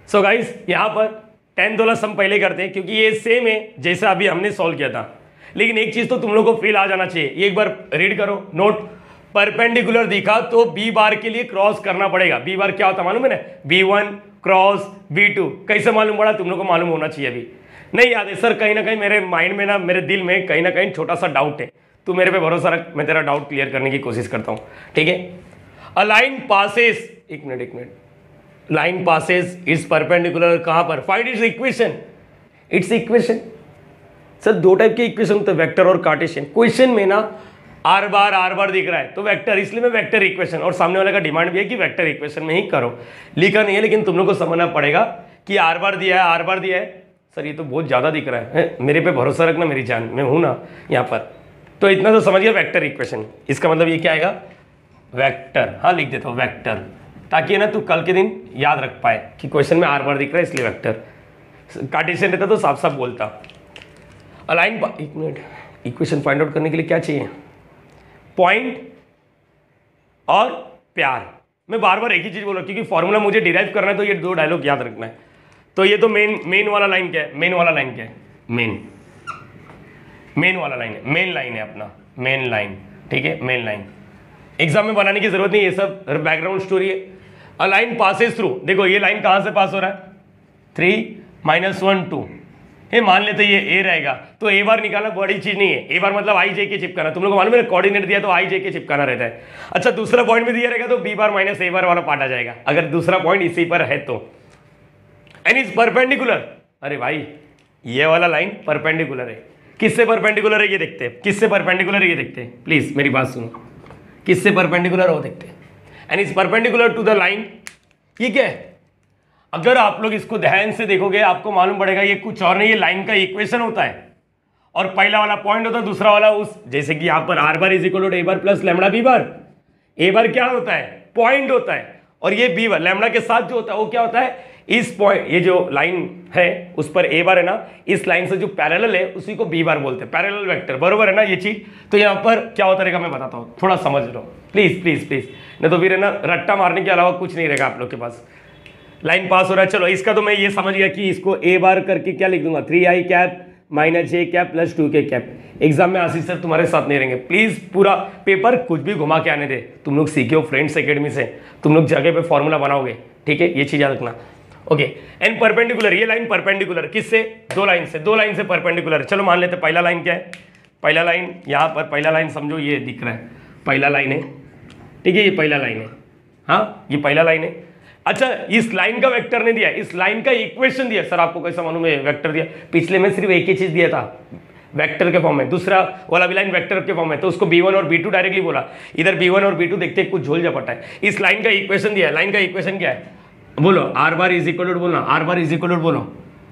सो गाइस यहाँ पर टेंथ वाला सम पहले करते हैं क्योंकि ये सेम है जैसा अभी हमने सॉल्व किया था, लेकिन एक चीज तो तुम लोग को फील आ जाना चाहिए। एक बार रीड करो नोट, परपेंडिकुलर दिखा तो बी बार के लिए क्रॉस करना पड़ेगा। बी बार क्या होता है मालूम है ना, B one cross B two. कैसे मालूम पड़ा, तुम लोग को मालूम होना चाहिए। अभी नहीं याद है सर, कहीं ना कहीं मेरे माइंड में ना, मेरे दिल में कहीं ना कहीं छोटा सा डाउट है, तू मेरे पे भरोसा रख, मैं तेरा डाउट क्लियर करने की कोशिश करता हूँ, ठीक है। अ लाइन पासेस, एक मिनट एक minute, line passes is perpendicular कहां पर, find its equation. Its equation sir दो टाइप के इक्वेशन होते हैं, वेक्टर और कार्टेशियन। क्वेश्चन में ना आर बार आर बार दिख रहा है तो वेक्टर, इसलिए मैं वेक्टर इक्वेशन, और सामने वाले का डिमांड भी है कि वेक्टर इक्वेशन में ही करो, लिखा नहीं है, लेकिन तुम लोग को समझना पड़ेगा कि आर बार दिया है, आर बार दिया है। सर ये तो बहुत ज्यादा दिख रहा है, है? मेरे पे भरोसा रखना मेरी जान, मैं हूं ना यहाँ पर। तो इतना तो समझ गया वेक्टर इक्वेशन, इसका मतलब ये क्या आएगा, वेक्टर। हाँ लिख देता हूँ वेक्टर, ताकि ना तू कल के दिन याद रख पाए कि क्वेश्चन में आर बार दिख रहा है इसलिए वेक्टर। कार्टेशियन रहता तो साफ साफ बोलता। अलाइन, एक मिनट, इक्वेशन फाइंड आउट करने के लिए क्या चाहिए, पॉइंट और प्यार। मैं बार बार एक ही चीज बोल रहा हूं क्योंकि फॉर्मूला मुझे डिराइव करना है, तो ये दो डायलॉग याद रखना है। तो ये तो मेन मेन वाला लाइन क्या है, मेन वाला लाइन क्या है, मेन मेन वाला लाइन है, मेन लाइन है अपना, मेन लाइन, ठीक है, मेन लाइन। एग्जाम में बनाने की जरूरत नहीं, ये सब बैकग्राउंड स्टोरी है। अ लाइन पासेस थ्रू, देखो ये लाइन कहां से पास हो रहा है, थ्री माइनस वन टू, ये मान लेते ये ए रहेगा, तो ए बार निकालना बड़ी चीज नहीं है। ए बार मतलब आई जे के चिपकाना, तुम लोग को मालूम है कोऑर्डिनेट दिया तो आई जे के चिपकाना रहता है। अच्छा दूसरा पॉइंट भी दिया रहेगा तो बी बार माइनस ए बार वाला पार्ट आ जाएगा, अगर दूसरा पॉइंट इसी पर है तो। एंड इज परपेंडिकुलर, अरे भाई ये वाला लाइन परपेंडिकुलर है, किससे परपेंडिकुलर है ये देखते हैं, किससे परपेंडिकुलर है ये देखते हैं, प्लीज मेरी बात सुनो, किससे परपेंडिकुलर हो देखते हैं। And is perpendicular to the line, ये क्या है, अगर आप लोग इसको ध्यान से देखोगे आपको मालूम पड़ेगा ये कुछ और नहीं, ये लाइन का इक्वेशन होता है, और पहला वाला पॉइंट होता है, दूसरा वाला उस, जैसे कि यहाँ पर R bar is equal to A bar plus lambda B bar. A bar क्या होता है, पॉइंट होता है, और ये बी बार लैम्डा के साथ जो होता है वो क्या होता है, इस पॉइंट, ये जो लाइन है उस पर ए बार है ना, इस लाइन से जो पैरेलल है उसी को बी बार बोलते हैं, पैरेलल वेक्टर, बरोबर है ना ये चीज। तो यहाँ पर क्या होता रहेगा मैं बताता हूँ, थोड़ा समझ लो प्लीज प्लीज प्लीज, नहीं तो फिर है ना रट्टा मारने के अलावा कुछ नहीं रहेगा आप लोग के पास। लाइन पास हो रहा है, चलो इसका तो मैं ये समझ गया कि इसको ए बार करके क्या लिख दूंगा, थ्री आई cap minus J cap plus two के कैप। एग्जाम में आशीष सर तुम्हारे साथ नहीं रहेंगे, प्लीज पूरा पेपर कुछ भी घुमा के आने दे, तुम लोग सीखे हो फ्रेंड्स एकेडमी से, तुम लोग जगह पे फॉर्मूला बनाओगे, ठीक है, ये चीज याद रखना। ओके, एंड परपेंडिकुलर, ये लाइन परपेंडिकुलर किससे, दो लाइन से, दो लाइन से परपेंडिकुलर। चलो मान लेते पहला लाइन क्या है, पहला लाइन यहाँ पर, पहला लाइन समझो ये दिख रहा है, पहला लाइन है, ठीक है, ये पहला लाइन है, हाँ ये पहला लाइन है। अच्छा इस लाइन का वेक्टर नहीं दिया, इस लाइन का इक्वेशन दिया। सर आपको कैसा मालूम है वेक्टर दिया, पिछले में सिर्फ एक ही चीज दिया था वेक्टर के फॉर्म में, दूसरा वाला भी लाइन वेक्टर के फॉर्म में, तो उसको बी वन और बी टू डायरेक्टली बोला। इधर बी वन और बी टू देखते कुछ झोल झपटा है। इस लाइन का इक्वेशन दिया है, लाइन का इक्वेशन क्या है बोलो, are bar is equal to, बोलना R bar is equal to, बोलो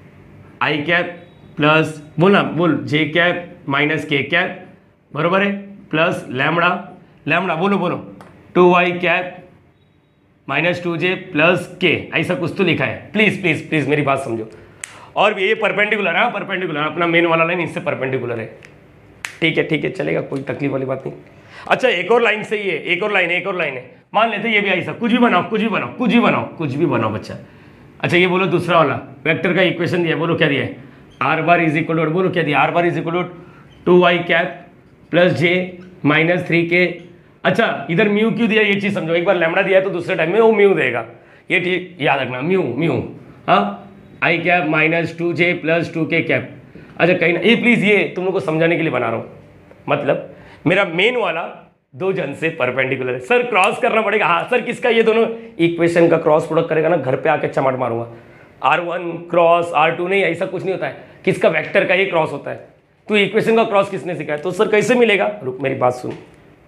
आई कैप प्लस, बोलना बोल J cap minus K cap, बरोबर है, प्लस लैम्डा, लैम्डा बोलो बोलो two Y cap minus two J plus K, ऐसा कुछ तो लिखा है, प्लीज प्लीज प्लीज मेरी बात समझो। और ये परपेंडिकुलर है, परपेंडिकुलर अपना मेन वाला लाइन इससे परपेंडिकुलर है, ठीक है ठीक है चलेगा, कोई तकलीफ वाली बात नहीं। अच्छा एक और लाइन सही है, एक और लाइन एक और लाइन है, मान लेते ये भी ऐसा, कुछ भी बनाओ कुछ भी बनाओ कुछ भी बनाओ कुछ भी बनाओ बच्चा। अच्छा ये बोलो दूसरा वाला वेक्टर का इक्वेशन दिया, बोलो क्या दिया है, are bar is equal to, बोलो क्या दिया, R bar is equal to two Y cap plus J minus three K. अच्छा इधर म्यू क्यों दिया ये चीज समझो, एक बार लैम्डा दिया है तो दूसरे टाइम में वो म्यू देगा, ये चीज याद रखना, म्यू म्यू, हाँ I cap minus two J plus two के कैप। अच्छा कहीं ना, ये प्लीज ये तुम लोग को समझाने के लिए बना रहा हूँ, मतलब मेरा मेन वाला दो जन से परपेंडिकुलर है। सर क्रॉस करना पड़ेगा, हाँ सर किसका, ये दोनों इक्वेशन का क्रॉस प्रोडक्ट करेगा ना, घर पे आके चमाट मारूंगा, R one cross R two, नहीं ऐसा कुछ नहीं होता है, किसका वेक्टर का ही क्रॉस होता है। तो इक्वेशन का क्रॉस किसने सिखाया, तो सर कैसे मिलेगा, रुक मेरी बात सुन,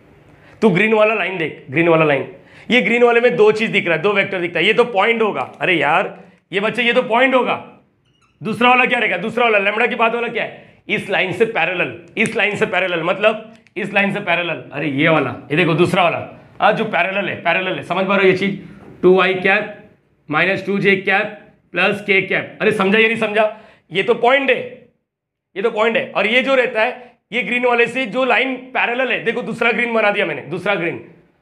तू ग्रीन वाला लाइन देख, ग्रीन वाला लाइन, ये ग्रीन वाले में दो चीज दिख रहा है, दो वेक्टर दिखता है, ये तो पॉइंट होगा, अरे यार ये बच्चे ये तो पॉइंट होगा, दूसरा वाला क्या रहेगा, दूसरा वाला लैम्डा की बात वाला क्या है, इस लाइन से पैरेलल, इस लाइन से पैरेलल मतलब इस लाइन से पैरेलल, अरे ये वाला, ये देखो दूसरा वाला, आज जो पैरेलल है, पैरेलल है, समझ पा रहे हो ये चीज, टू आई कैप माइनस टू जे कैप प्लस के कैप। अरे समझा ये नहीं समझा, ये तो पॉइंट है, ये तो पॉइंट है, और ये जो रहता है ये ग्रीन वाले से जो लाइन पैरेलल है, देखो दूसरा ग्रीन बना दिया मैंने, दूसरा ग्रीन,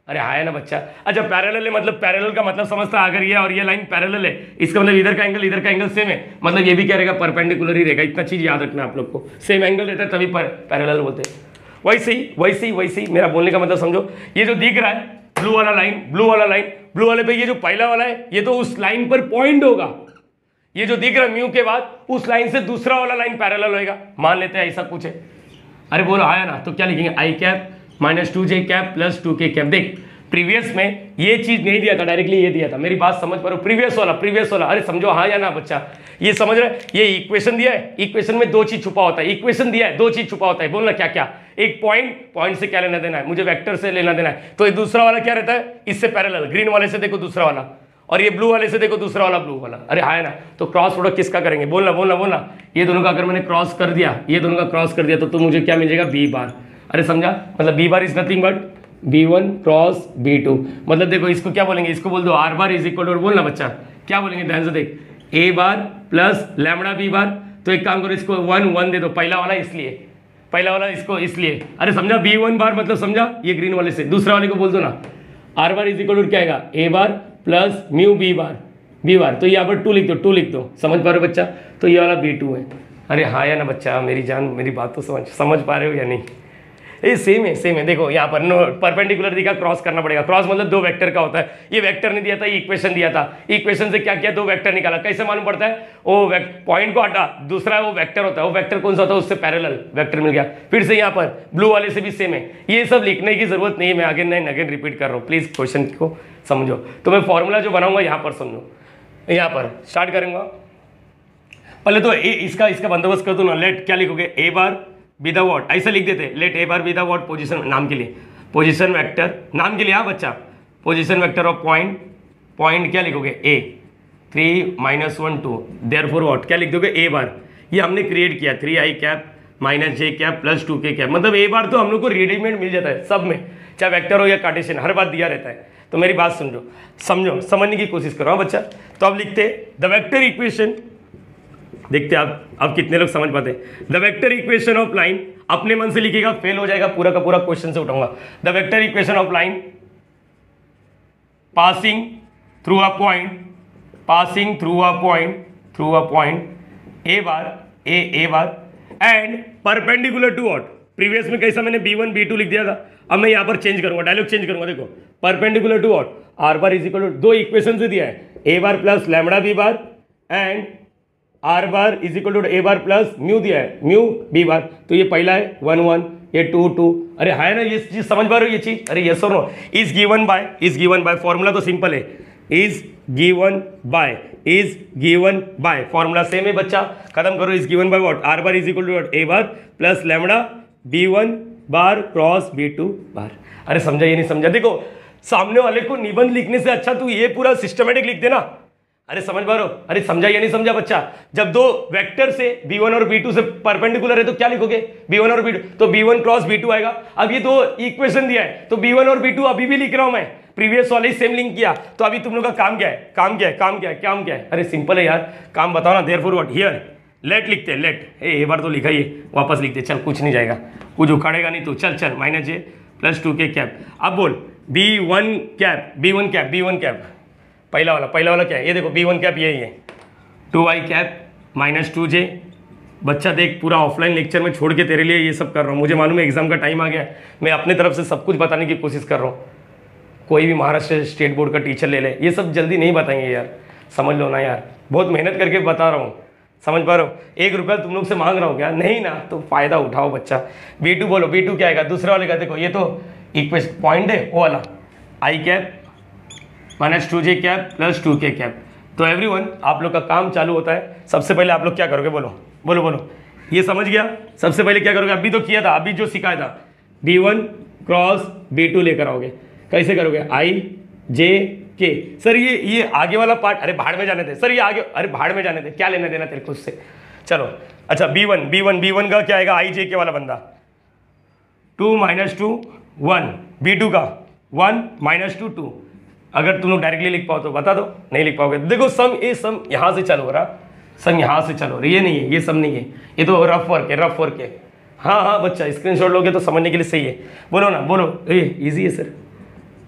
अरे हाँ है ना बच्चा। अच्छा पैरेलल है मतलब पैरेलल का मतलब समझता है, अगर ये और ये लाइन पैरेलल है इसका मतलब इधर का एंगल इधर का एंगल सेम है, मतलब ये भी क्या रहेगा परपेंडिकुलर ही रहेगा। इतना चीज याद रखना आप लोग को, सेम एंगल रहता है तभी पैरेलल बोलते हैं। वैसे ही वैसे ही वैसे ही मेरा बोलने का मतलब समझो, ये जो दिख रहा है ब्लू वाला लाइन, ब्लू वाला लाइन, ब्लू वाले पे ये जो पहला वाला है ये तो उस लाइन पर पॉइंट होगा, ये जो दिख रहा है म्यू के बाद उस लाइन से दूसरा वाला लाइन पैरेलल होएगा, मान लेते हैं ऐसा कुछ है। अरे बोलो आया ना, तो क्या लिखेंगे I cap minus two J cap plus two के कैप। देख प्रीवियस में ये चीज नहीं दिया था, डायरेक्टली ये दिया था, मेरी बात समझ पा रहे हो, प्रीवियस वाला प्रीवियस वाला। अरे समझो हाँ या ना बच्चा, ये समझ रहे, ये इक्वेशन दिया है, इक्वेशन में दो चीज छुपा होता है, इक्वेशन दिया है दो चीज छुपा होता है, बोलना क्या क्या, एक पॉइंट, पॉइंट से क्या लेना देना है मुझे, वेक्टर से लेना देना है, तो ये दूसरा वाला क्या रहता है इससे पैरेलल, ग्रीन वाले से देखो दूसरा वाला, और ये ब्लू वाले से देखो दूसरा वाला ब्लू वाला। अरे हाँ ना, तो क्रॉस प्रोडक्ट किसका करेंगे, बोलना बोलना बोलना, ये दोनों का अगर मैंने क्रॉस कर दिया, ये दोनों का क्रॉस कर दिया तो, तो मुझे क्या मिल जाएगा बी बार। अरे समझा, मतलब B bar is nothing but B one cross B two, मतलब देखो इसको क्या बोलेंगे, इसको बोल दो R bar is equal to, बोलना बच्चा क्या बोलेंगे ध्यान से देख, A bar plus lambda B bar. तो एक काम करो इसको वन वन दे दो, पहला वाला इसलिए, पहला वाला इसको इसलिए, अरे समझा बी वन बार मतलब समझा ये ग्रीन वाले से, दूसरा वाले को बोल दो ना R bar is equal to क्या आएगा A bar plus mu B bar B bar, तो यहाँ पर टू लिख दो, टू लिख दो, समझ पा रहे हो बच्चा, तो ये वाला बी टू है। अरे हाँ या ना बच्चा, मेरी जान मेरी बात तो समझ समझ पा रहे हो या नहीं, ये सेम है सेम है। देखो यहाँ पर नो परपेंडिकुलर दिखा, क्रॉस करना पड़ेगा, क्रॉस मतलब दो वेक्टर का होता है, ये वेक्टर नहीं दिया था, ये इक्वेशन दिया था, इक्वेशन से क्या किया दो वेक्टर निकाला, कैसे मालूम पड़ता है, वो पॉइंट को हटा, दूसरा वो वेक्टर होता है, वो वेक्टर कौन सा होता है उससे पैरेलल वेक्टर मिल गया। फिर से यहाँ पर ब्लू वाले से भी सेम है, ये सब लिखने की जरूरत नहीं है, मैं अगेन नहीं अगेन रिपीट कर रहा हूँ, प्लीज क्वेश्चन को समझो। तो मैं फॉर्मूला जो बनाऊंगा यहाँ पर समझो, यहाँ पर स्टार्ट करूंगा, पहले तो ए इसका इसका बंदोबस्त कर दो ना, लेट क्या लिखोगे ए बार बी द वॉट, ऐसा लिख देते let A bar be the what position, नाम के लिए पोजीशन वेक्टर, नाम के लिए हाँ बच्चा, position vector of point, point क्या लिखोगे A three minus one two, therefore what क्या लिख दोगे ए बार, ये हमने क्रिएट किया थ्री आई cap minus J cap plus two के कैप, मतलब ए बार तो हम लोग को रेडीमेड मिल जाता है सब में, चाहे वेक्टर हो या कार्टेशियन, हर बात दिया रहता है। तो मेरी बात समझो, समझो समझने की कोशिश करो हाँ बच्चा। तो अब लिखते द वेक्टर इक्वेशन, देखते आप अब कितने लोग समझ पाते हैं, the vector equation of line, अपने मन से लिखिएगा फेल हो जाएगा, पूरा का पूरा क्वेश्चन से उठाऊंगा। The vector equation of line passing through a point, passing through a point, through a point A bar A A bar and perpendicular to what, previous में कैसा मैंने बी वन बी टू लिख दिया था, अब मैं यहाँ पर चेंज करूंगा, डायलॉग चेंज करूंगा, देखो perpendicular to what R bar is equal to, दो इक्वेशन से दिया है A bar plus lambda B bar and R bar is equal to A bar plus mu दिया है म्यू बी बार, तो ये पहला है वन वन, ये टू टू, अरे है ना ये चीज समझ पा रहे हो ये चीज, अरे यस और no, is given by, is given by, formula तो सिंपल है, is given by, is given by, formula same है बच्चा, खत्म करो, is given by what R bar is equal to A bar plus lambda B one bar cross B two bar. अरे समझा ये नहीं समझा, देखो सामने वाले को निबंध लिखने से अच्छा तू ये पूरा सिस्टमेटिक लिख देना, अरे समझ पा रहे हो, अरे समझा या नहीं समझा बच्चा, जब दो वेक्टर से बी वन और बी टू से परपेंडिकुलर है तो क्या लिखोगे बी वन और बी टू, तो B one cross B two आएगा। अब ये दो इक्वेशन दिया है तो बी वन और बी टू अभी भी लिख रहा हूं मैं, प्रीवियस वाले सेम लिंक किया, तो अभी तुम लोग का काम क्या है, काम क्या है, काम क्या है, काम क्या है, अरे सिंपल है यार, काम बताओ ना, देयरफॉर व्हाट हियर लेट लिखते हैं, लेट ए बार तो लिखा ही है, वापस लिखते चल, कुछ नहीं जाएगा, कुछ उखाड़ेगा नहीं, तो चल चल माइनस जे प्लस टू के कैप, अब बोल B one cap B one cap B one cap, पहला वाला पहला वाला क्या है, ये देखो बी वन कैप यही है, टू आई कैप माइनस टू जे, बच्चा देख पूरा ऑफलाइन लेक्चर में छोड़ के तेरे लिए ये सब कर रहा हूँ, मुझे मालूम है एग्जाम का टाइम आ गया, मैं अपने तरफ से सब कुछ बताने की कोशिश कर रहा हूँ, कोई भी महाराष्ट्र स्टेट बोर्ड का टीचर ले ले, ये सब जल्दी नहीं बताएंगे यार, समझ लो ना यार, बहुत मेहनत करके बता रहा हूँ, समझ पा रहे हो, एक रुपया तुम लोग से मांग रहा हूँ क्या, नहीं ना, तो फायदा उठाओ बच्चा। बी टू बोलो, बी टू क्या आएगा, दूसरा वाले का देखो, ये तो इक्वेशन पॉइंट है वो वाला, आई कैप माइनस टू जे कैप प्लस टू के कैप। तो एवरीवन आप लोग का काम चालू होता है, सबसे पहले आप लोग क्या करोगे, बोलो बोलो बोलो, ये समझ गया, सबसे पहले क्या करोगे, अभी तो किया था, अभी जो सिखाया था B one cross B two लेकर आओगे, कैसे करोगे, आई जे के, सर ये ये आगे वाला पार्ट, अरे भाड़ में जाने दे सर, ये आगे, अरे भाड़ में जाने दे, क्या लेना देना तेरे को उससे, चलो अच्छा B one B one B one का क्या आएगा, आई जे के वाला बंदा, two minus two one, B two का वन माइनस टू टू, अगर तुम लोग डायरेक्टली लिख पाओ तो बता दो, नहीं लिख पाओगे देखो सम, ये सम यहाँ से चालू हो रहा, सम यहाँ से चालू हो रहा, ये नहीं है, ये सम नहीं है, ये तो रफ वर्क है, रफ वर्क है, हाँ हाँ बच्चा स्क्रीनशॉट लोगे तो समझने के लिए सही है, बोलो ना बोलो, ये इजी है सर,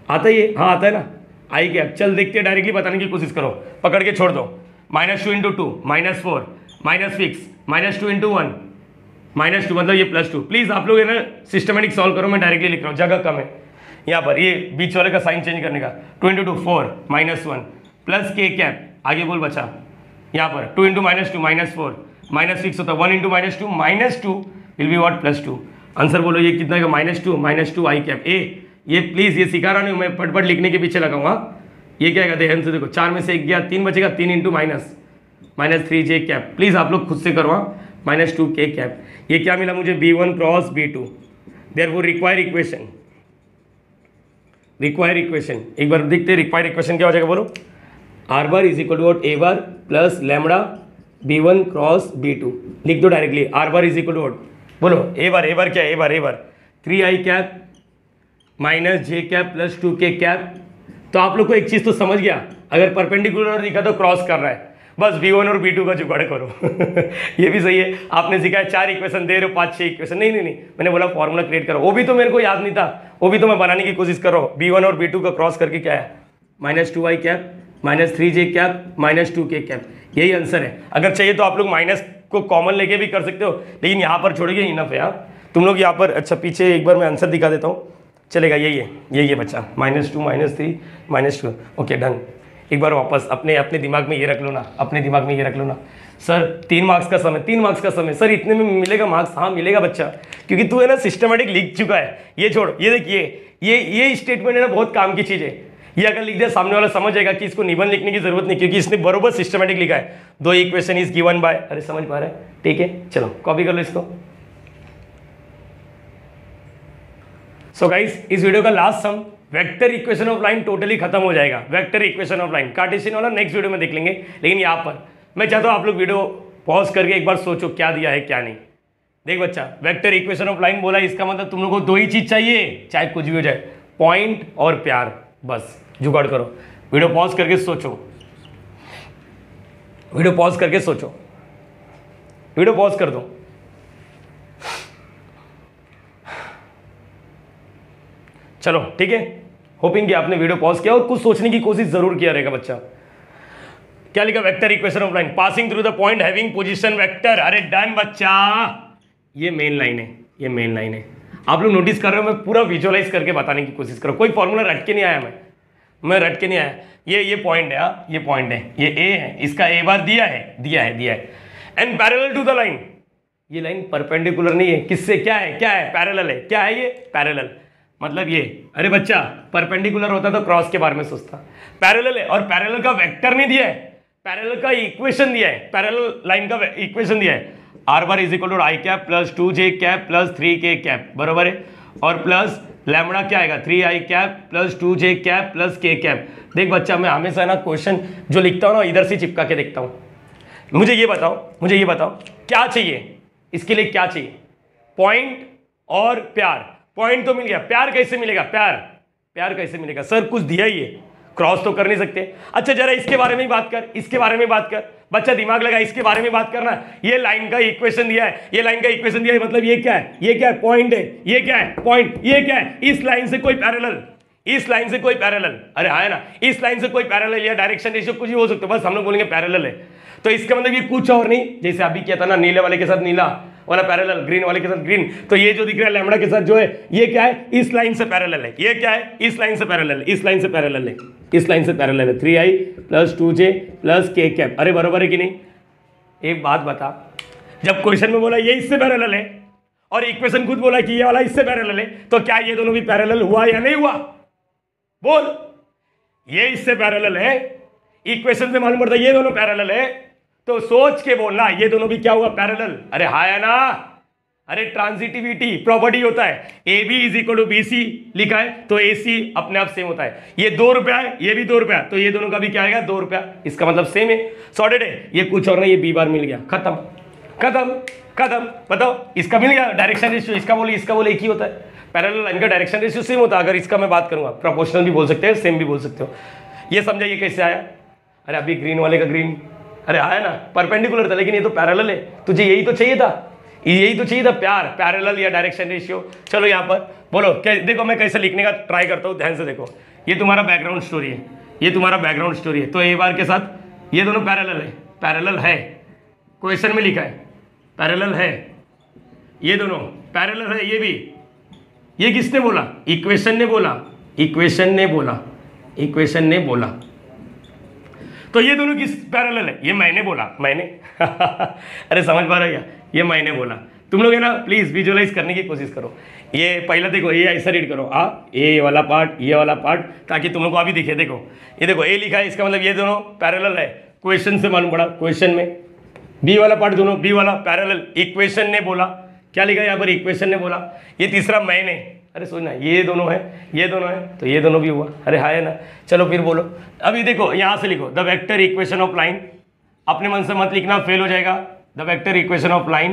आता है ये, हाँ आता है ना, आई कैप। चल देखते हैं, डायरेक्टली बताने की कोशिश करो, पकड़ के छोड़ दो। Minus two into two minus four minus six minus two into one minus two, मतलब ये प्लस टू। प्लीज आप लोग है ना सिस्टमेटिक सॉल्व करो, मैं डायरेक्टली लिख रहा हूँ, जगह कम है यहाँ पर, ये बीच वाले का साइन चेंज करने का। Two into two four minus one plus के कैप, आगे बोल बचा, यहाँ पर two into minus two minus four minus six होता है, one into minus two minus two will be what plus two. Answer बोलो ये कितना का, माइनस टू माइनस टू आई कैप। ए ये प्लीज ये सिखा रहा नहीं हूँ मैं, पट पट लिखने के पीछे लगाऊंगा। ये क्या कहते हैं, देखो चार में से एक गया, तीन बचेगा, तीन into minus minus three J cap. Please आप लोग खुद से करो, माइनस टू के कैप। ये क्या मिला मुझे, B one cross B two, therefore require equation, require equation एक बार देखते हैं रिक्वायर इक्वेशन क्या हो जाएगा, बोलो। Are bar is equal to what, A bar plus lambda B one cross B two, लिख दो directly. R bar is equal to what, बोलो ए बार, ए बार क्या है, A bar A bar three I cap minus J cap plus two के cap. तो आप लोग को एक चीज़ तो समझ गया, अगर परपेंडिकुलर दिखा तो क्रॉस कर रहा है, बस बी वन और बी टू का जुगाड़ करो। ये भी सही है, आपने सीखा है चार इक्वेशन दे रहे हो, पाँच छः इक्वेशन, नहीं नहीं नहीं, मैंने बोला फॉर्मूला क्रिएट करो, वो भी तो मेरे को याद नहीं था, वो भी तो मैं बनाने की कोशिश कर रहा हूँ। बी वन और बी टू का क्रॉस करके क्या है, माइनस टू आई cap minus three J cap minus two के कैप, यही आंसर है। अगर चाहिए तो आप लोग माइनस को कॉमन लेके भी कर सकते हो, लेकिन यहाँ पर छोड़िए, इनफ है यार तुम लोग यहाँ पर। अच्छा पीछे एक बार मैं आंसर दिखा देता हूँ, चलेगा, यही है, यही है बच्चा, minus two minus three minus two, okay done. एक बार वापस अपने अपने दिमाग में ये रख लो ना, अपने दिमाग में ये रख लो ना, सर तीन मार्क्स का समय, तीन मार्क्स का समय, सर इतने में मिलेगा मार्क्स, हाँ मिलेगा बच्चा, क्योंकि तू है ना सिस्टमेटिक लिख चुका है। ये छोड़, ये देखिए, ये ये स्टेटमेंट है ना बहुत काम की चीज़ है, ये अगर लिख दिया सामने वाला समझ जाएगा कि इसको निबंध लिखने की जरूरत नहीं, क्योंकि इसने बरोबर सिस्टमेटिक लिखा है। दो इक्वेशन इज गिवन बाय, अरे समझ पा रहे हैं, ठीक है चलो कॉपी कर लो इसको। सो गाइस इस वीडियो का last sum vector equation of line totally खत्म हो जाएगा। Vector equation of line Cartesian वाला नेक्स्ट वीडियो में देख लेंगे, लेकिन यहाँ पर मैं चाहता हूँ आप लोग वीडियो पॉज करके एक बार सोचो क्या दिया है क्या नहीं। देख बच्चा, वेक्टर इक्वेशन ऑफ लाइन बोला, इसका मतलब तुम लोग को दो ही चीज चाहिए, चाहे कुछ भी हो जाए, पॉइंट और प्यार, बस जुगाड़ करो। वीडियो पॉज करके सोचो, वीडियो पॉज करके सोचो, वीडियो पॉज कर दो। चलो ठीक है, होपिंग कि आपने वीडियो पॉज किया और कुछ सोचने की कोशिश जरूर किया रहेगा बच्चा। क्या लिखा, vector equation of line passing through the point having position vector. अरे डन बच्चा, ये मेन लाइन है, ये मेन लाइन है। आप लोग नोटिस कर रहे हो, मैं पूरा विजुअलाइज करके बताने की कोशिश करो, कोई फॉर्मूला रट के नहीं आया, मैं मैं रट के नहीं आया। ये ये पॉइंट है, हाँ ये पॉइंट है, ये ए है, इसका ए बार दिया है, दिया है दिया है and parallel to the line. ये लाइन परपेंडिकुलर नहीं है, किससे, क्या है, क्या है, पैरेलल है, क्या है ये, पैरेलल, मतलब ये। अरे बच्चा परपेंडिकुलर होता तो क्रॉस के बारे में सोचता, पैरेलल है, और पैरेलल का वेक्टर नहीं दिया है, पैरेलल का इक्वेशन दिया है, पैरेलल लाइन का इक्वेशन दिया है। Are bar is equal to I cap plus two J cap plus three के कैप, बरोबर है, और प्लस लैम्बडा क्या आएगा, थ्री आई कैप प्लस टू जे कैप प्लस के कैप। देख बच्चा, मैं हमेशा ना क्वेश्चन जो लिखता हूँ ना इधर से चिपका के देखता हूँ। मुझे ये बताओ, मुझे ये बताओ क्या चाहिए, इसके लिए क्या चाहिए, पॉइंट और प्यार। पॉइंट तो मिल गया, प्यार कैसे मिलेगा, प्यार प्यार कैसे मिलेगा, सर कुछ दिया ही है, क्रॉस तो कर नहीं सकते। अच्छा जरा इसके बारे में ही बात कर, इसके बारे में बात कर बच्चा, दिमाग लगा, इसके बारे में बात करना। ये लाइन का इक्वेशन दिया है, ये लाइन का इक्वेशन दिया है, मतलब ये क्या है, ये क्या है, पॉइंट है, ये क्या है, पॉइंट, ये क्या है, इस लाइन से कोई पैरेलल, इस लाइन से कोई पैरेलल, अरे हाँ है ना, इस लाइन से कोई पैरेलल या डायरेक्शन रेशियो कुछ भी हो सकता है, बस हम लोग बोलेंगे पैरेलल है। तो इसका मतलब ये कुछ और नहीं, जैसे अभी किया था ना, नीले वाले के साथ नीला वाला पैरेलल, ग्रीन वाले के साथ ग्रीन, तो ये जो दिख रहा है लैम्बडा के साथ जो है, ये क्या है, इस लाइन से पैरेलल है, ये क्या है, इस लाइन से पैरेलल है, इस लाइन से पैरेलल है, इस लाइन से पैरेलल है, थ्री आई प्लस टू जे प्लस के कैप। अरे बरोबर है कि नहीं। एक बात बता, जब क्वेश्चन में बोला ये इससे पैरेलल है और इक्वेशन खुद बोला कि ये वाला इससे पैरेलल है, तो क्या ये दोनों भी पैरेलल हुआ या नहीं हुआ, बोल। ये इससे पैरेलल है, इक्वेशन से मालूम पड़ता है ये दोनों पैरेलल है, तो सोच के बोलना ये दोनों भी क्या हुआ, पैरेलल। अरे हाँ है ना, अरे ट्रांजिटिविटी प्रॉपर्टी होता है, A B is equal to B C लिखा है तो ए सी अपने आप सेम होता है। ये दो रुपया है, ये भी दो रुपया, तो ये दोनों का भी क्या आएगा, दो रुपया, इसका मतलब सेम है, सॉर्टेड है। ये कुछ और नहीं, ये बी बार मिल गया, खत्म खत्म खत्म। बताओ, इसका मिल गया डायरेक्शन रेशियो, इसका बोले इसका बोले एक ही होता है, पैरेलल लाइन का डायरेक्शन रेशियो सेम होता है। अगर इसका मैं बात करूंगा, प्रोपोर्शनल भी बोल सकते हैं, सेम भी बोल सकते हो। ये समझा ये कैसे आया। अरे अभी ग्रीन वाले का ग्रीन, अरे आया ना, परपेंडिकुलर था, लेकिन ये तो पैरेलल है, तुझे यही तो चाहिए था, यही तो चाहिए था, प्यार, पैरेलल या डायरेक्शन रेशियो। चलो यहाँ पर बोलो, क्या देखो मैं कैसे लिखने का ट्राई करता हूँ, ध्यान से देखो। ये तुम्हारा बैकग्राउंड स्टोरी है, ये तुम्हारा बैकग्राउंड स्टोरी है। तो ए बार के साथ ये दोनों पैरेलल है, पैरेलल है, क्वेश्चन में लिखा है पैरेलल है, ये दोनों पैरेलल है। ये भी, ये किसने बोला? इक्वेशन ने बोला, इक्वेशन ने बोला, इक्वेशन ने बोला। तो ये दोनों किस पैरेलल है? ये मैंने बोला, मैंने अरे समझ पा रहे क्या? ये मैंने बोला। तुम लोग है ना, प्लीज विजुअलाइज करने की कोशिश करो। ये पहला देखो, ये ऐसा रीड करो, आ ये वाला पार्ट, ये वाला पार्ट, ताकि तुम लोग को अभी दिखे। देखो ये देखो, ए लिखा है, इसका मतलब ये दोनों पैरेलल है। क्वेश्चन से मालूम पड़ा, क्वेश्चन में बी वाला पार्ट दोनों, बी वाला पैरेलल, इक्वेशन ने बोला। क्या लिखा है यहाँ पर? इक्वेशन ने बोला। ये तीसरा मैंने, अरे सोचना ये दोनों है, ये दोनों है, तो ये दोनों भी हुआ। अरे हाँ है ना, चलो फिर बोलो। अभी देखो यहाँ से लिखो, the vector equation of line. अपने मन से मत लिखना, फेल हो जाएगा। The vector equation of line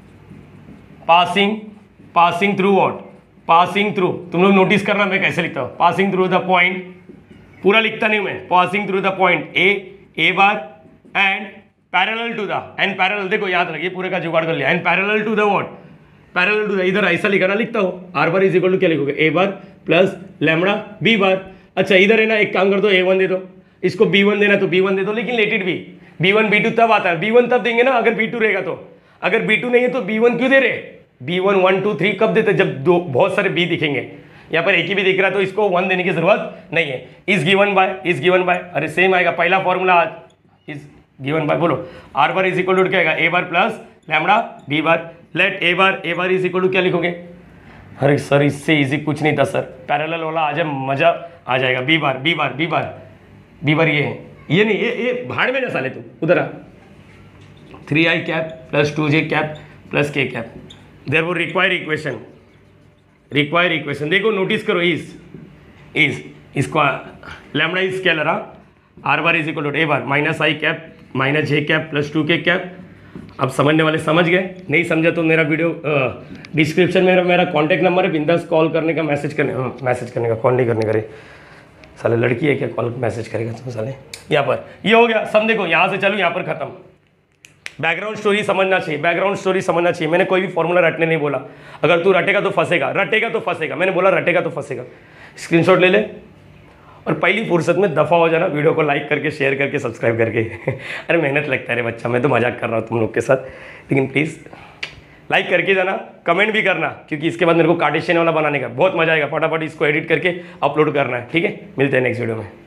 passing, passing through what? Passing through. तुम लोग नोटिस करना मैं कैसे लिखता हूँ। पासिंग थ्रू द पॉइंट, पूरा लिखता नहीं मैं, passing through the point A, A bar and parallel to the, and parallel, देखो याद रखिए पूरे का जुगाड़ कर लिया, and parallel to the what? Parallel to the, इधर ऐसा लिखा ना, लिखता हो R bar is equal to क्या लिखोगे? ए bar plus lambda B bar. अच्छा इधर है ना, एक काम कर दो, ए वन दे दो, इसको बी वन देना तो बी वन दे दो, लेकिन let it be, B one B two तब आता है, बी वन तब देंगे ना अगर बी टू रहेगा तो। अगर बी टू नहीं है तो बी वन क्यों दे रहे? B one one two three कब देते? जब दो बहुत सारे बी दिखेंगे। यहाँ पर एक ही भी दिख रहा है तो इसको वन देने की जरूरत नहीं है। Is given by, is given by, अरे सेम आएगा पहला फॉर्मूला, इज गिवन बाय, बोलो are bar is equal to क्या आएगा? A bar plus lambda B bar. Let A bar, A bar is equal to क्या लिखोगे? अरे सर इससे इजी कुछ नहीं था सर, पैरेलल वाला आ जाए मजा आ जाएगा। B bar, B bar, B bar, B bar, ये है, ये नहीं, ये ये भाड़ में जा साले तू, उधर आ। थ्री आई कैप प्लस टू जे कैप प्लस के कैप, देयर वो रिक्वायर इक्वेशन, रिक्वायर इक्वेशन। देखो नोटिस करो, इज इज इसको lambda is scalar, R bar is equal to A bar minus I cap minus J cap plus two के cap. अब समझने वाले समझ गए, नहीं समझा तो मेरा वीडियो डिस्क्रिप्शन में मेरा मेरा कॉन्टैक्ट नंबर है, बिंदास कॉल करने का, मैसेज करने मैसेज करने का, कॉल नहीं करने का। रे साले लड़की है क्या कॉल मैसेज करेगा तुम साले? यहाँ पर ये हो गया सब। देखो यहाँ से चलो यहाँ पर खत्म। बैकग्राउंड स्टोरी समझना चाहिए, बैकग्राउंड स्टोरी समझना चाहिए। मैंने कोई भी फॉर्मूला रटने नहीं बोला। अगर तू रटेगा तो फंसेगा, रटेगा तो फंसेगा, मैंने बोला रटेगा तो फंसेगा। स्क्रीनशॉट ले ले और पहली फुर्सत में दफ़ा हो जाना, वीडियो को लाइक करके, शेयर करके, सब्सक्राइब करके। अरे मेहनत लगता है रे बच्चा, मैं तो मजाक कर रहा हूँ तुम लोग के साथ, लेकिन प्लीज़ लाइक करके जाना, कमेंट भी करना, क्योंकि इसके बाद मेरे को कार्टेशियन वाला बनाने का बहुत मजा आएगा। फटाफट इसको एडिट करके अपलोड करना है, ठीक है? मिलते हैं नेक्स्ट वीडियो में।